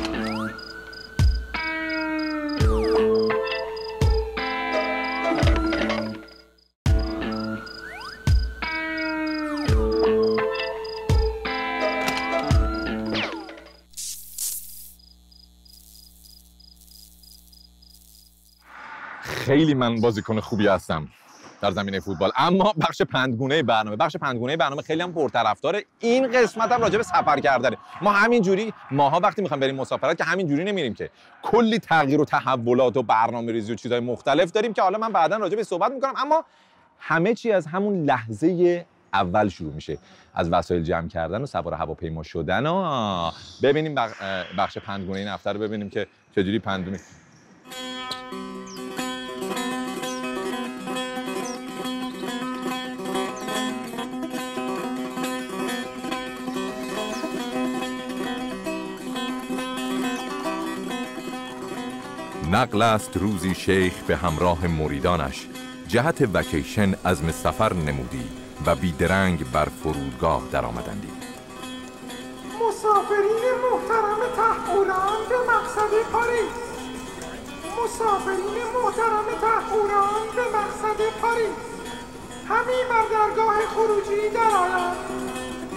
خیلی من بازیکن خوبی هستم در زمینه فوتبال، اما بخش پندگونه برنامه بخش پندگونه برنامه خیلی هم پرطرفداره. این قسمت هم راجع به سفر کردنه. ما همین جوری ماها وقتی میخوایم بریم مسافرت که همین جوری نمیریم، که کلی تغییر و تحولات و برنامه‌ریزی و چیزهای مختلف داریم که حالا من بعداً راجع به صحبت میکنم. اما همه چی از همون لحظه اول شروع میشه، از وسایل جمع کردن و سوار هواپیما شدن. و ببینیم بخش پندگونه این هفته رو ببینیم که چجوری پندونه. نقل است روزی شیخ به همراه مریدانش جهت وکیشن عزم سفر نمودی و بیدرنگ بر فرودگاه در آمدندی. مسافرین محترم طهوران به مقصد پاریس، مسافرین محترم طهوران به مقصد پاریس، همین بر درگاه خروجی درآیند.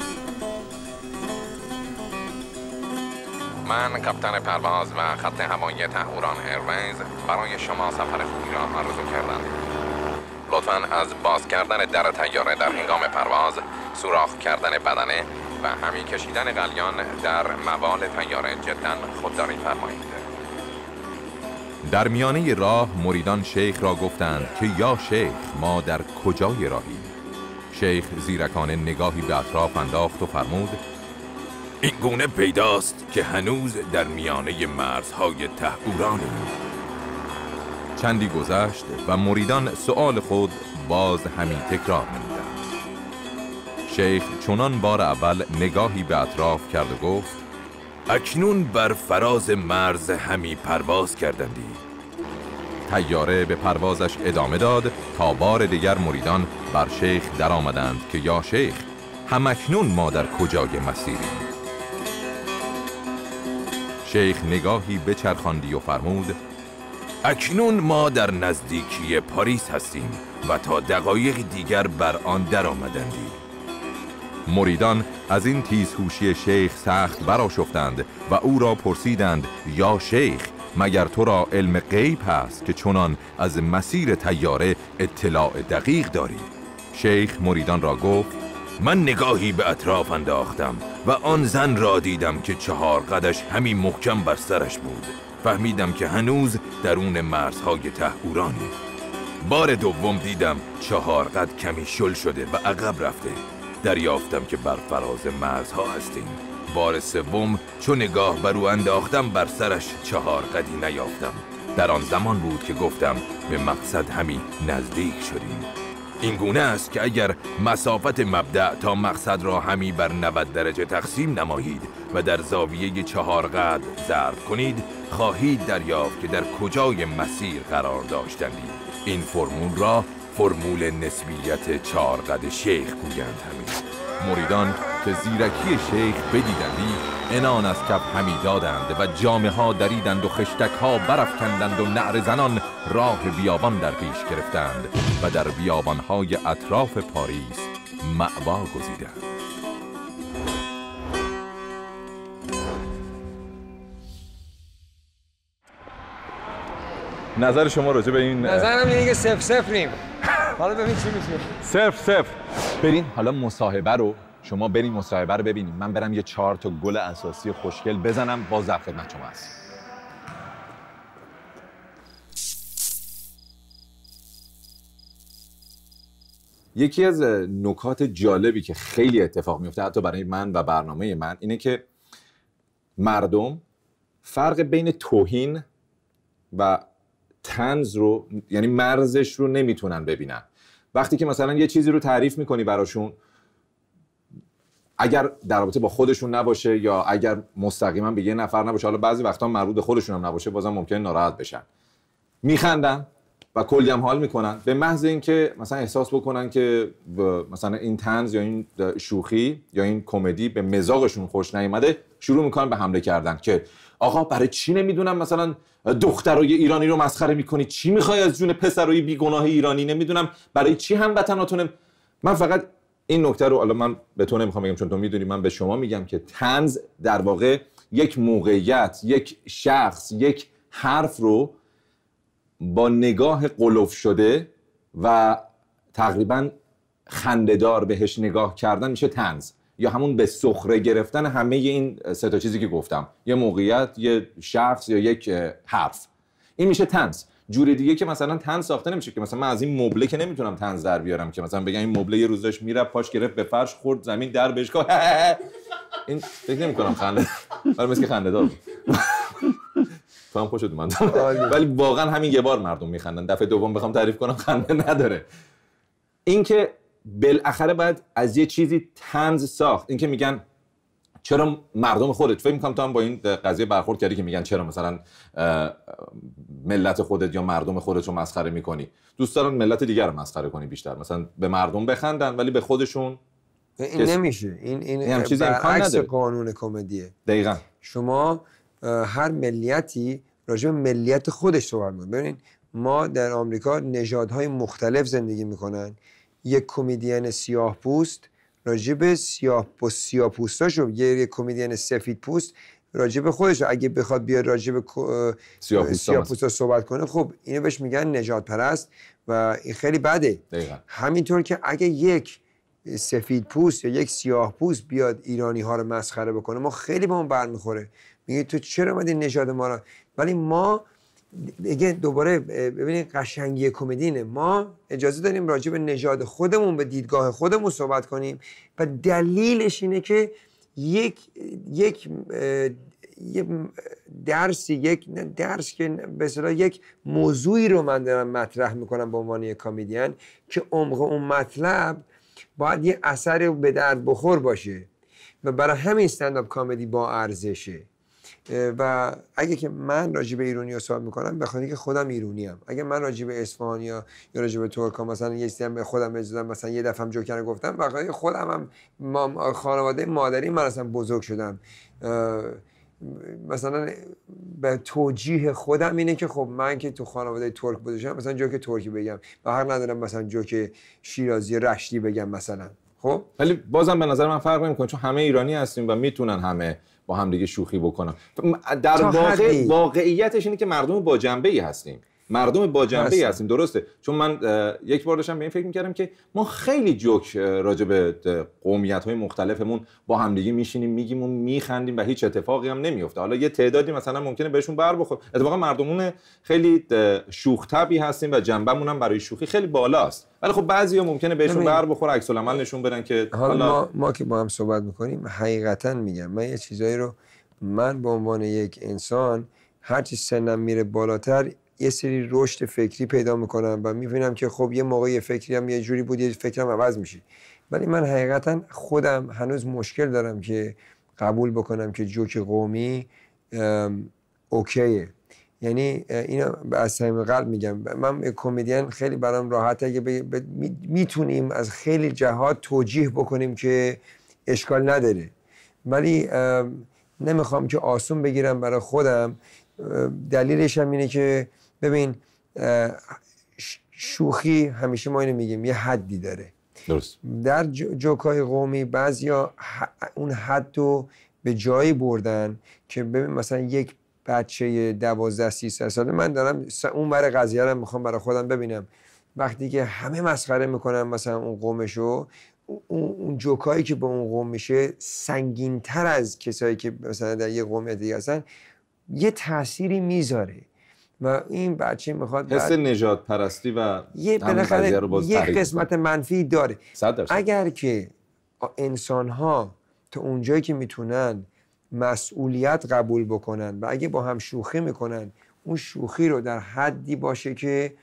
من کاپیتان پرواز و خط هوایی طهوران ایرویز برای شما سفر خوبی را آرزو کردم. لطفاً از باز کردن در طیاره در هنگام پرواز، سوراخ کردن بدنه و همی کشیدن قلیان در موال طیاره جداً خودداری فرمایید. در میانه راه مریدان شیخ را گفتند که یا شیخ ما در کجای راهی؟ شیخ زیرکانه نگاهی به اطراف انداخت و فرمود این گونه پیداست که هنوز در میانه مرزهای طهورانیم. چندی گذشت و مریدان سؤال خود باز همین تکرار نمودند. شیخ چنان بار اول نگاهی به اطراف کرد و گفت اکنون بر فراز مرز همی پرواز کردندی. طیاره به پروازش ادامه داد تا بار دیگر مریدان بر شیخ در آمدند که یا شیخ همکنون ما در کجای مسیریم؟ شیخ نگاهی بچرخاندی و فرمود اکنون ما در نزدیکی پاریس هستیم و تا دقایق دیگر بر آن در آمدندی. مریدان از این تیزهوشی شیخ سخت برآشفتند و او را پرسیدند یا شیخ مگر تو را علم غیب هست که چنان از مسیر طیاره اطلاع دقیق داری؟ شیخ مریدان را گفت من نگاهی به اطراف انداختم و آن زن را دیدم که چهار قدش همین محکم بر سرش بود. فهمیدم که هنوز درون مرزهای طهورانی. بار دوم دیدم چهار قد کمی شل شده و عقب رفته. دریافتم که بر فراز مرزها هستیم. بار سوم چون نگاه بر او انداختم بر سرش چهار قدی نیافتم. در آن زمان بود که گفتم به مقصد همی نزدیک شدیم. این گونه است که اگر مسافت مبدأ تا مقصد را همی بر نود درجه تقسیم نمایید و در زاویه چهار قد ضرب کنید، خواهید دریافت که در کجای مسیر قرار داشتندید. این فرمول را فرمول نسبیت چهار قد شیخ گویند. همین مریدان که زیرکی شیخ بدیدندی عنان از کف همی دادند و جامه ها دریدند و خشتک ها برافکندند و نعره زنان راه بیابان در پیش گرفتند و در بیابان های اطراف پاریس مأوا گزیدند. نظر شما راجع به این نظرم اینه که صفر صفریم. حالا ببین چی میشه. صفر صفر. برین حالا مصاحبه رو شما برین مصاحبه رو ببینیم. من برم یه چهار تا گل اساسی خوشگل بزنم، باز در خدمت شما هست. یکی از نکات جالبی که خیلی اتفاق میفته حتی برای من و برنامه من اینه که مردم فرق بین توهین و طنز رو، یعنی مرزش رو نمیتونن ببینن. وقتی که مثلا یه چیزی رو تعریف میکنی براشون، اگر در رابطه با خودشون نباشه یا اگر مستقیما به یه نفر نباشه، حالا بعضی وقتا مربوط به خودشون هم نباشه، بازم ممکنه ناراحت بشن، میخندن و کلی هم حال میکنن به محض اینکه مثلا احساس بکنن که مثلا این طنز یا این شوخی یا این کمدی به مزاجشون خوش نیامده، شروع میکنن به حمله کردن که آقا برای چی نمیدونم مثلا دخترای ایرانی رو مسخره میکنی؟ چی میخوای از جون پسرای بیگناه ایرانی؟ نمیدونم برای چی هموطناتون. من فقط این نکته رو، حالا من به تو نمیخوام بگم چون تو میدونی، من به شما میگم که طنز در واقع یک موقعیت، یک شخص، یک حرف رو با نگاه قلف شده و تقریبا خنده‌دار بهش نگاه کردن میشه طنز، یا همون به سخره گرفتن همه این سه تا چیزی که گفتم، یه موقعیت، یه شخص یا یک حرف. این میشه طنز. جور دیگه که مثلا طنز ساخته نمیشه که مثلا من از این مبله که نمیتونم طنز در بیارم که مثلا بگم این مبله یه روز داشت میره پاش گرفت به فرش خورد زمین در بهش گفت این فکر نمی‌کنم خنده، ولی مثل خنده دار تو هم خوشت اومد. ولی واقعا همین یه بار مردم میخندن، دفعه دوم بخوام تعریف کنم خنده نداره. این که بالاخره باید از یه چیزی طنز ساخت. این که میگن چرا مردم خودت، فکر می‌کنم تو هم با این قضیه برخورد کردی که میگن چرا مثلا ملت خودت یا مردم خودت رو مسخره میکنی. دوست دارن ملت دیگر رو مسخره کنی بیشتر، مثلا به مردم بخندن ولی به خودشون این کس... نمیشه. این این, این چیزی امکان نداره. قانون کمدیه. دقیقاً. شما هر ملیتی راجع به ملیت خودش صحبت می‌کنه. ببینید ما در آمریکا نژادهای مختلف زندگی میکنن. یک کمدین سیاه پوست راجع به سیاه پوست سیاه پوستاشو، یه کمدین سفید پوست راجع به خودش اگه بخواد بیاد راجع به سیاه پوستا صحبت کنه، خب اینو بهش میگن نژاد پرست و این خیلی بده. دقیقاً. همینطور که اگه یک سفید پوست یا یک سیاه پوست بیاد ایرانی ها رو مسخره بکنه، ما خیلی به اون برمیخوره، میگه تو چرا اومدی نژاد ما رو. ولی ما دیگه دوباره ببینید قشنگی کمدینه، ما اجازه داریم راجع به نژاد خودمون، به دیدگاه خودمون صحبت کنیم و دلیلش اینه که یک یک یک درسی یک درس که به اصطلاح یک موضوعی رو من دارم مطرح میکنم به عنوان یک کمدین که عمق اون مطلب باید یه اثر به درد بخور باشه و برای همین استندآپ کمدی با ارزشه. و اگه که من راجع به ایرانی ها صحبت میکنم به خاطر که خودم ایرانی ام، اگه من راجع به اصفهانی ها یا راجع به ترک ها مثلا یه چیزی به خودم اجازه مثلا یه دفعه جوکر رو گفتم، به خاطر خودم هم خانواده مادری من اصلا بزرگ شدم، مثلا به توجیه خودم اینه که خب من که تو خانواده ترک بزرگ شدم مثلا جوک ترکی بگم و حق ندارم مثلا جوک شیرازی رشتی بگم مثلا. خب ولی بازم به نظر من فرق نمیکنه چون همه ایرانی هستیم و میتونن همه با هم دیگه شوخی بکنن. در واقع واقعیتش اینه که مردم با جنبه‌ای هستیم. مردم با جنبه هستم. هستیم. درسته، چون من یک بار داشتم به این فکر می‌کردم که ما خیلی جوک راجع به قومیت‌های مختلفمون با همدیگه میشینیم میگیم و میخندیم و هیچ اتفاقی هم نمیفته. حالا یه تعدادی مثلا ممکنه بهشون بر بخوره، اتفاقا مردمون خیلی شوخ طبعی هستیم و جنبمون هم برای شوخی خیلی بالاست، ولی خب بعضیا ممکنه بهشون بر بخوره، عکس العمل نشون بدن که حالا ما, ما که با هم صحبت می‌کنیم حقیقتاً میگم من یه چیزایی رو من به عنوان یک انسان هرچی سنم میره بالاتر یه سری رشد فکری پیدا میکنم و میبینم که خب یه موقع یه فکری هم یه جوری بود، یه فکرم عوض میشه. ولی من حقیقتا خودم هنوز مشکل دارم که قبول بکنم که جوک قومی اوکیه. یعنی اینو از صمیم قلب میگم، من کمدین خیلی برام راحته اگه میتونیم از خیلی جهات توجیه بکنیم که اشکال نداره، ولی نمیخوام که آسون بگیرم برای خودم. دلیلش هم اینه که ببین شوخی همیشه ما اینو میگیم یه حدی داره. درست. در جوکای قومی بعضیا اون حد رو به جایی بردن که ببین مثلا یک بچه دوازده سیزده ساله، من دارم اون ور قضیه رو میخوام برای خودم ببینم، وقتی که همه مسخره میکنن مثلا اون قومشو، اون جوکایی که با اون قوم میشه سنگین‌تر از کسایی که مثلا در یه قوم دیگه هستن، یه تأثیری میذاره و این بچه میخواد حس نجات پرستی و یه بالاخره یه قسمت منفی داره. اگر که انسان‌ها تا اونجایی که میتونن مسئولیت قبول بکنن و اگه با هم شوخی میکنن، اون شوخی رو در حدی باشه که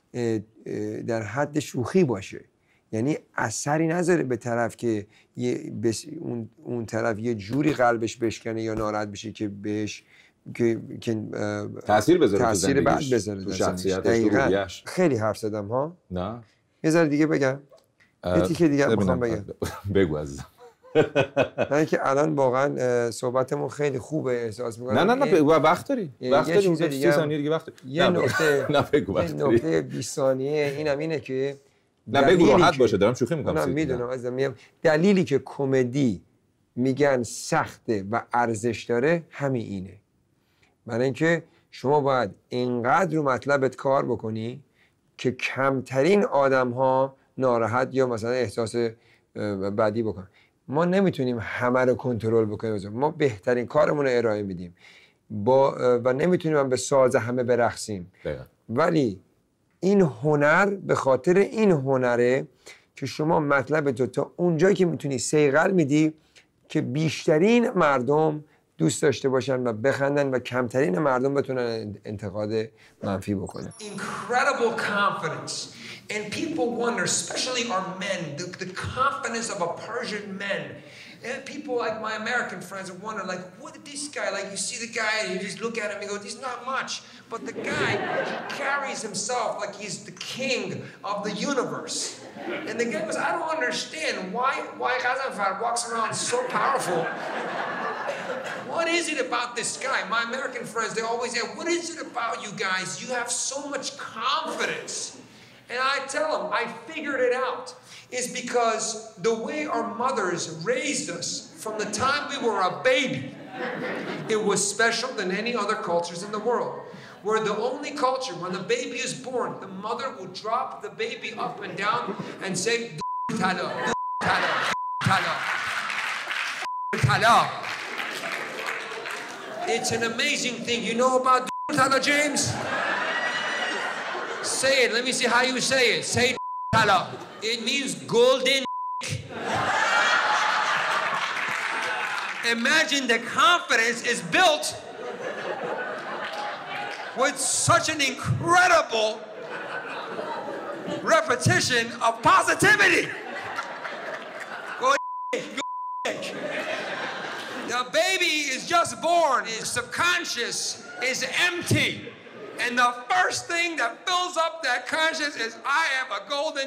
در حد شوخی باشه، یعنی اثری نذاره به طرف که یه بس اون اون طرف یه جوری قلبش بشکنه یا ناراحت بشه که بهش که که تاثیر بذاره، تاثیر بعد بذاره تو شخصیتش، تو روحیه‌اش. خیلی حرف زدم ها؟ نه یه ذره دیگه بگم، یه تیکه دیگه میخوام بگم. بگو عزیزم. نه که الان واقعا صحبتمون خیلی خوبه، احساس می‌کنم. نه نه نه وقت داری، وقت داری، اون سی ثانیه دیگه وقت داری. یه نکته نه بگو وقت داری. نکته بیست ثانیه اینم اینه که نه بگو راحت باشه، دارم شوخی می‌کنم. نه میدونم عزیزم، میگم دلیلی که کمدی میگن سخته و ارزش داره همین اینه، برای اینکه شما باید اینقدر رو مطلبت کار بکنی که کمترین آدم‌ها ناراحت یا مثلا احساس بدی بکنن. ما نمیتونیم همه رو کنترل بکنیم، ما بهترین کارمون رو ارائه میدیم با و نمیتونیم هم به ساز همه برقصیم. ولی این هنر به خاطر این هنره که شما مطلب تو تا اونجایی که میتونی سیغل میدی که بیشترین مردم دوست داشته باشن و بخندن و کمترین مردم بتونن انتقاد منفی بکنن. Incredible confidence. And people wonder, especially our men, the, the confidence of a Persian man. And people like my American friends wonder, like, what did this guy, like you see the guy and you just look at him and go, he's not much. But the guy, he carries himself like he's the king of the universe. And the guy goes, I don't understand why, why Ghazanfar walks around so powerful. What is it about this guy? My American friends, they always say, what is it about you guys? You have so much confidence. And I tell them, I figured it out. It's because the way our mothers raised us from the time we were a baby, it was special than any other cultures in the world. We're the only culture, when the baby is born, the mother will drop the baby up and down and say, tala, tala, tala, tala. It's an amazing thing. You know about tala, James? Say it. Let me see how you say it. Say tala. It means golden. Imagine the confidence is built with such an incredible repetition of positivity. Go The baby is just born. His subconscious is empty. And the first thing that fills up that conscience is, I am a golden.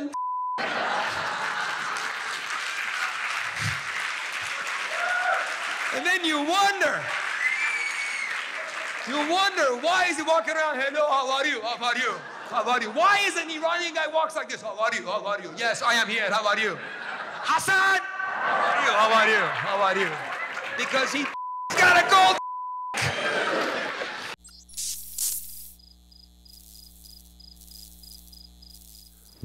And then you wonder, you wonder, why is he walking around, hello, how are you, how are you, how are you? Why is an Iranian guy walks like this, how are you, how are you? Yes, I am here, how are you? Hassan, how are you, how are you, how are you? Because he got a gold.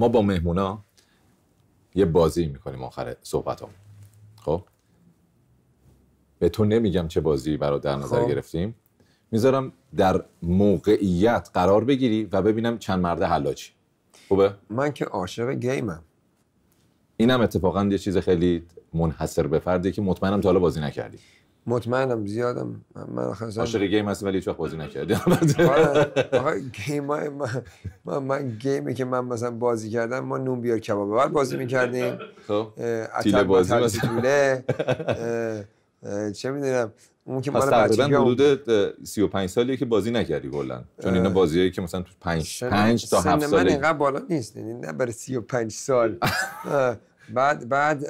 ما با مهمونا یه بازی میکنیم آخر صحبت هم. خب به تو نمیگم چه بازی برات در نظر خب. گرفتیم، میذارم در موقعیت قرار بگیری و ببینم چند مرده حلاجی. خوبه؟ من که عاشق گیمم. اینم اتفاقا یه چیز خیلی منحصر به فردی که مطمئنم تا حالا بازی نکردی. مطمئنم زیادم. من خواستم عاشق گیم هستی ولی هیچ وقت بازی نکردی. آقا گیم های من, من, من گیمی که من مثلا بازی کردم، ما نون بیار کباب بعد بازی میکردیم. خب تیله بازی بازی توله چه میدونم اون که پس مال تقریبا حدود سی و پنج سالیه که بازی نکردی کلا، چون اینا بازیایی که مثلا تو پنج پنج تا هفت ساله. من اینقدر بالا نیست، یعنی نه برای سی و پنج سال. بعد بعد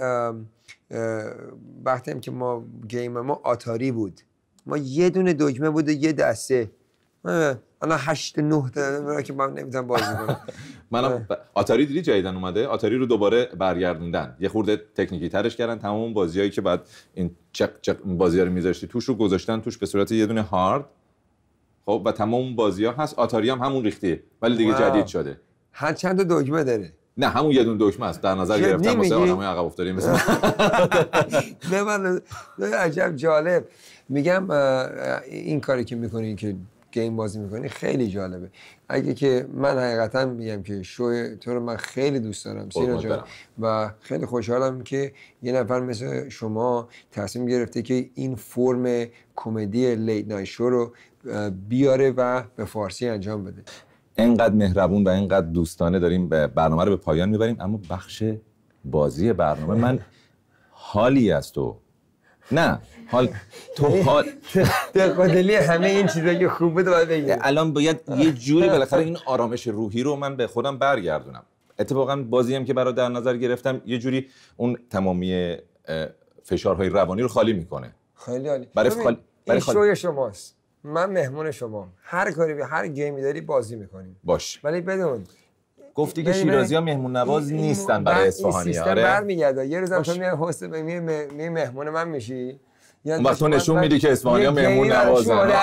وقتی که ما گیم ما آتاری بود، ما یه دونه دکمه بود و یه دسته. الان هشت نه تا که من نمیتونم بازی کنم. منم آتاری دیدی جدیدن اومده، آتاری رو دوباره برگردوندن، یه خورده تکنیکی ترش کردن، تمام بازیایی که بعد این چق چق بازی‌ها رو می‌ذاشتی توش رو گذاشتن توش به صورت یه دونه هارد. خب و تمام بازی‌ها هست. آتاری هم همون ریختیه ولی دیگه واو. جدید شده. هر چند تا دکمه داره؟ نه همون یه دونه دکمه است، در نظر گرفتم واسه آدمای عقب افتادیم مثلا. نه من عجب جالب. میگم این کاری که می‌کنی که گیم بازی میکنی خیلی جالبه. اگه که من حقیقتا میگم که شو تو رو من خیلی دوست دارم سینا جان و خیلی خوشحالم که یه نفر مثل شما تصمیم گرفته که این فرم کمدی لیت نایت شو رو بیاره و به فارسی انجام بده. اینقدر مهربون و اینقدر دوستانه داریم برنامه رو به پایان میبریم، اما بخش بازی برنامه من حالی از تو نه حال تو حال دقیقاً همه این چیزا که خوب بود باید بگی. الان باید یه جوری بالاخره این آرامش روحی رو من به خودم برگردونم. اتفاقا بازی هم که برای در نظر گرفتم یه جوری اون تمامی فشارهای روانی رو خالی میکنه. خیلی عالی. برای خالی این شوی شماست، من مهمون شما، هر کاری به هر گیمی داری بازی میکنیم. باش. ولی بدون گفتی که شیرازی‌ها مهمون نواز نیستن برای اصفهانی‌ها. آره برمیگرده یه روز تو میای هست می مهمون من میشی، اون وقت تو نشون میدی که اصفهانی‌ها مهمون نوازن.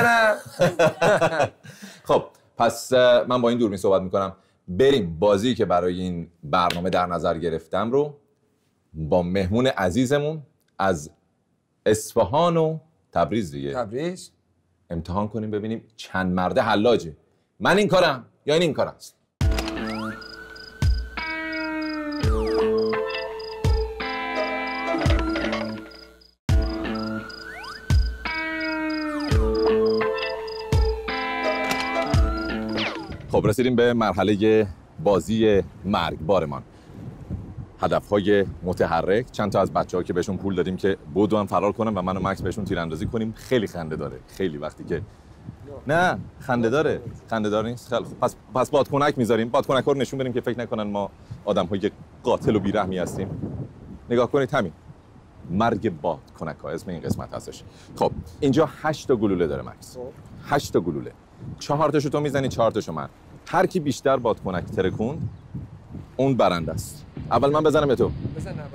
خب پس من با این دوربین صحبت میکنم. بریم بازی که برای این برنامه در نظر گرفتم رو با مهمون عزیزمون از اصفهان و تبریز دیگه تبریز امتحان کنیم ببینیم چند مرده حلاجه. من این کارم یا این این کار است. خب رسیدیم به مرحله بازی مرگبارمان. هدفهای متحرک، چند تا از بچه‌ها که بهشون پول دادیم که بودو هم فرار کنن و من و مکس بهشون تیراندازی کنیم. خیلی خنده داره، خیلی وقتی که نه خنده داره، خنده دار نیست. خیلی خوب. پس پس بادکنک میذاریم، بادکنک رو نشون بدیم که فکر نکنن ما آدم‌های قاتل و بی‌رحمی هستیم. نگاه کنید همین مرگ بادکنک‌ها اسم این قسمت هستش. خب اینجا هشت تا گلوله داره مکس. هشت تا گلوله. چهار تاشو تو میزنی، چهار تاشو من. هر کی بیشتر بادکنک ترکوند اون برنده است. اول من بزنم یا تو؟ بزن اول.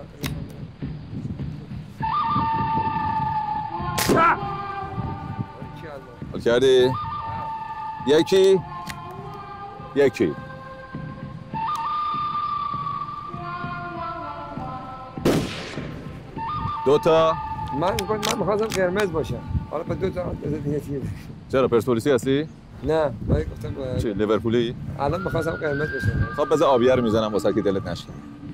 حال کردی؟ یکی یکی دو تا. من من می‌خواستم قرمز باشم. حالا با دو تا بزن دیگه تیر. چرا پرسپولیسی هستی؟ نه من گفتم چی لیورپولی؟ الان می‌خواستم قرمز بشم. خب بذار آبیه رو میزنم واسه که دلت نشه.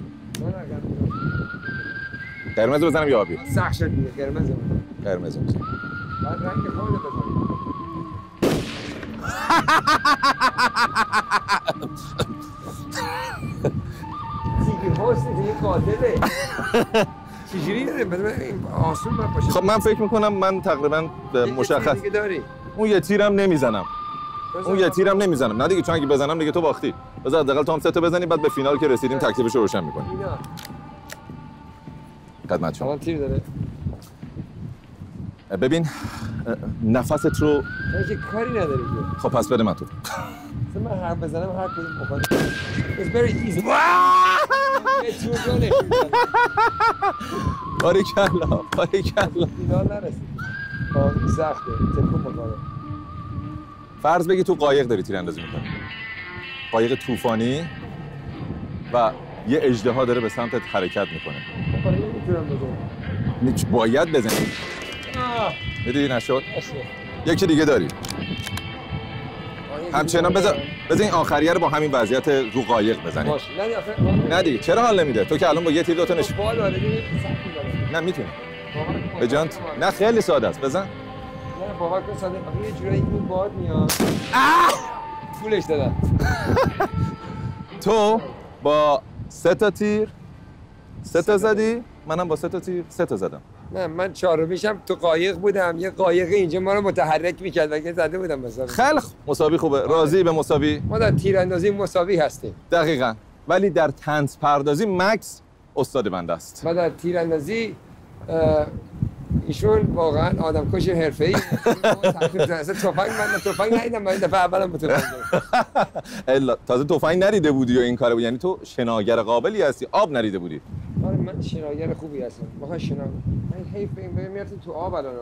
قرمز رو بزنم یا آبی؟ سخت شد دیگه قرمز رو. قرمز رو بزنم. بعد رنگ خودت بزن. سیگی هاست دیگه قاتله. چجوری داره؟ بده آسون باشه. خب من فکر میکنم من تقریبا مشخص اون یه تیرم نمیزنم. اون یه تیرم نمیزنم. نه دیگه چون اگه بزنم دیگه تو باختی. بذار حداقل تو هم سه تا بزنی بعد به فینال که رسیدیم تکلیفش رو روشن می‌کنیم. خدمت شما. تیر داره. ببین نفست رو که کاری نداری که. خب پس بده من تو. من حرف بزنم هر کدوم بخواد. It's very easy. باریکلا باریکلا. فینال نرسید. سخته. تکون بخوره. فرض بگی تو قایق داری تیراندازی می‌کنی. قایق طوفانی و یه اژدها داره به سمتت حرکت میکنه. باید بزنی. دیدی نشد؟ یکی دیگه داری. همچنان بذار بذار این آخریه رو با همین وضعیت رو قایق بزنی. نه دیگه چرا حال نمیده؟ تو که الان با یه تیر دوتا نشون. نه میتونی. به جانت. نه خیلی ساده است. بزن. نه باور کن ساده. یه جورایی این باد میاد. فولش دادم. تو با سه تا تیر سه تا زدی، منم با سه تا تیر سه تا زدم. نه من چهارمیشم تو قایق بودم، یه قایق اینجا ما رو متحرک میکرد و که زده بودم مساوی. خیلی مساوی خوبه. راضی به مساوی؟ ما در تیراندازی مساوی هستیم. دقیقاً. ولی در طنز پردازی مکس استاد بنده است. ما در تیراندازی ایشون واقعا آدمکش حرفه‌ای. اصلا تفنگ من تفنگ ندیدم، من دفعه اولم با تفنگ الا تازه تفنگ نریده بودی و این کارو، یعنی تو شناگر قابلی هستی، آب نریده بودی. آره من شناگر خوبی هستم. واقعا شنا من حیف این میرفتم تو آب الان.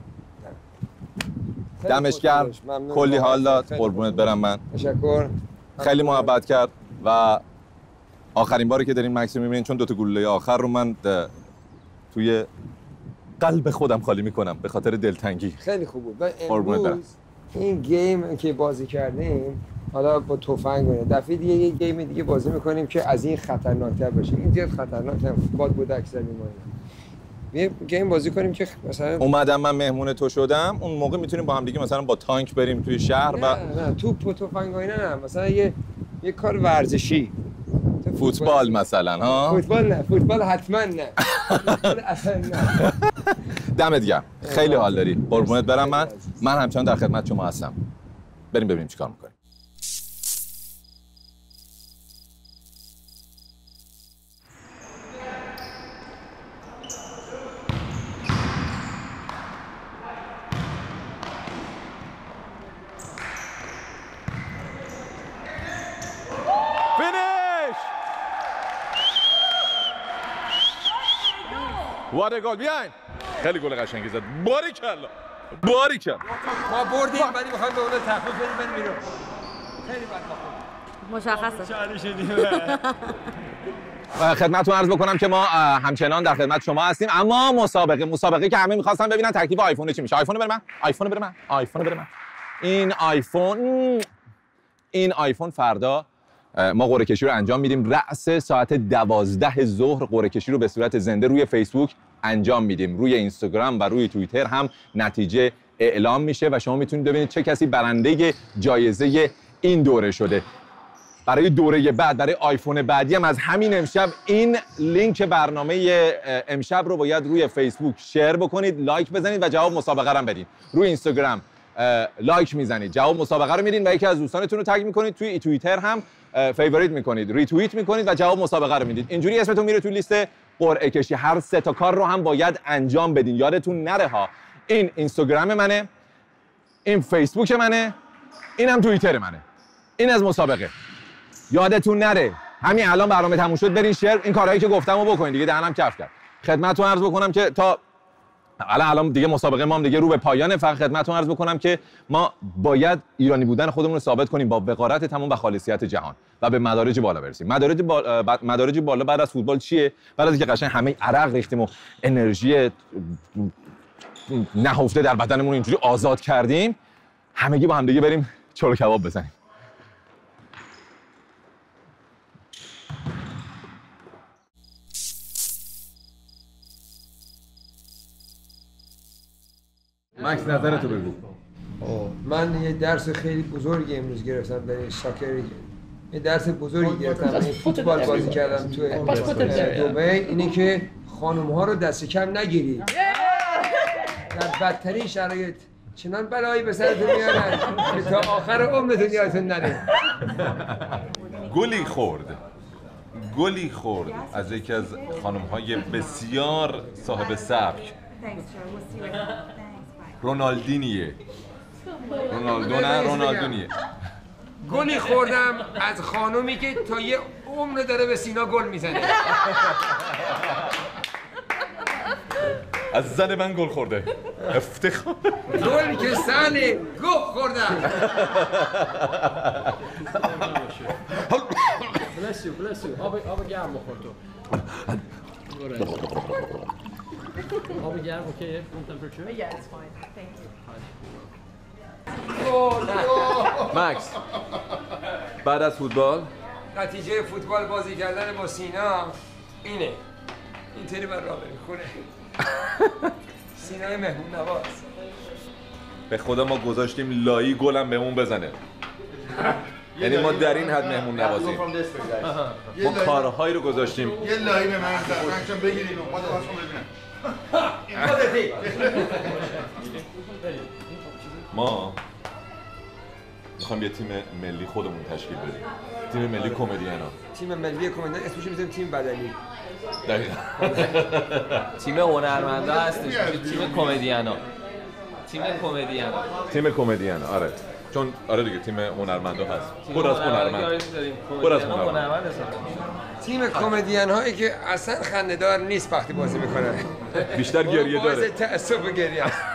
دمش گرم، کلی حال داد، قربونت برم من. تشکر. خیلی محبت کرد و آخرین باری که دارین مکس رو می‌بینین، چون دو تا گلوله آخر رو من توی قلب خودم خالی میکنم به خاطر دلتنگی. خیلی خوب بود. و امروز این گیم که بازی کردیم حالا با تفنگ بود، دفعه دیگه یه گیم دیگه بازی میکنیم که از این خطرناکتر باشه. این زیاد خطرناک نمیشه. باد بودک زدیم ما. یه گیم بازی کنیم که مثلا اومدم من مهمون تو شدم، اون موقع میتونیم با هم دیگه مثلا با تانک بریم توی شهر. نه و نه توپ و تفنگ و اینا نه، مثلا یه یه کار ورزشی. فوتبال مثلا ها؟ فوتبال نه، فوتبال حتما نه. فوتبال اصلا نه. دمت گرم. خیلی حال داری. قربونت برم من. من همچنان در خدمت شما هستم. بریم ببینیم چیکار می‌کنیم. واره گل بیاین. خیلی گل قشنگی زد. باریکلا. باریکلا. ما بردیم ولی می‌خوایم به اون تخفیف بدیم بریم بیرون. خیلی بد مشخصه. خدمتتون عرض بکنم که ما همچنان در خدمت شما هستیم، اما مسابقه مسابقه که همه می‌خواستن ببینن ترکیب آیفون چی میشه. آیفون بره من. آیفون بره من. آیفون بره من. این آیفون این آیفون فردا ما قرعه کشی رو انجام میدیم. رأس ساعت دوازده ظهر قرعه کشی رو به صورت زنده روی فیسبوک انجام میدیم. روی اینستاگرام و روی توییتر هم نتیجه اعلام میشه و شما میتونید ببینید چه کسی برنده جایزه این دوره شده. برای دوره بعد، برای آیفون بعدی هم از همین امشب این لینک برنامه امشب رو باید روی فیسبوک شیر بکنید، لایک بزنید و جواب مسابقه رو هم بدید. روی اینستاگرام لایک میزنید، جواب مسابقه رو میدین و یکی از دوستانتون رو تگ میکنید. توی توییتر هم فیوریت میکنید، ریتوییت میکنید و جواب مسابقه رو میدید. اینجوری اسمتون میره تو لیست قرعه کشی. هر سه تا کار رو هم باید انجام بدین. یادتون نره ها. این اینستاگرام منه، این فیسبوک منه، اینم توییتر منه. این از مسابقه. یادتون نره. همین الان برنامه تموم شد برین شیر این کارهایی که گفتمو بکنید دیگه. دهنم کف کرد. خدمتتون عرض بکنم که تا الان الان دیگه مسابقه ما هم دیگه رو به پایانه. فقط خدمتتون عرض بکنم که ما باید ایرانی بودن خودمون رو ثابت کنیم با وقارت تمام و خالصیت جهان و به مدارج بالا برسیم. مدارج بالا مدارج بالا بعد از فوتبال چیه؟ بعد از اینکه قشنگ همه عرق ریختیم و انرژی نهفته در بدنمون اینجوری آزاد کردیم، همگی با هم دیگه بریم چلو کباب بزنیم. مکس نظرتو بگو. من یه درس خیلی بزرگی امروز گرفتم برای ساکری. یه درس بزرگی گرفتم برای فوتبال بازی کردم تو دبی. اینه که خانم ها رو دست کم نگیری. در بدترین شرایط چنان بلایی به سرتون میارن که تا آخر عمرتون یادتون نره. گلی خورد. گلی خورد از یکی از خانم های بسیار صاحب سبک. رونالدینیه. رونالدو نه رونالدونیه. گلی خوردم از خانومی که تا یه عمر داره به سینا گل میزنه. از زن من گل خورده. افتخار. گل که ساله گفت خوردم. bless you, bless you. آب آب گرم بخور تو. آب گرم اوکیه؟ room temperature? Yeah, it's fine. Thank you. مکس بعد از فوتبال نتیجه فوتبال بازی کردن با سینا اینه. اینطوری من راه بریم خونه. سینای مهمون نواز. به خدا ما گذاشتیم لایی گلم بهمون بزنه. یعنی ما در این حد مهمون نوازیم. ما کارهایی رو گذاشتیم. یه لایی به من زد. من چون بگیرین و ما دوباره ببینم. ما میخوایم یه تیم ملی خودمون تشکیل بدیم. تیم ملی کمدینا. تیم ملی کمدینا اسمش میذاریم تیم بدنی. دقیقاً. تیم هنرمندا هستش. تیم کمدینا. تیم کمدینا. تیم کمدینا آره. چون آره دیگه تیم هنرمندا هست. پر از هنرمند. پر از هنرمند. تیم کمدین هایی که اصلا خنده‌دار نیست وقتی بازی میکنه. بیشتر گریه داره. باعث تعصب و گریه است.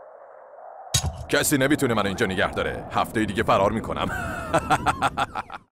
کسی نمیتونه من اینجا نگه داره. هفته دیگه فرار میکنم.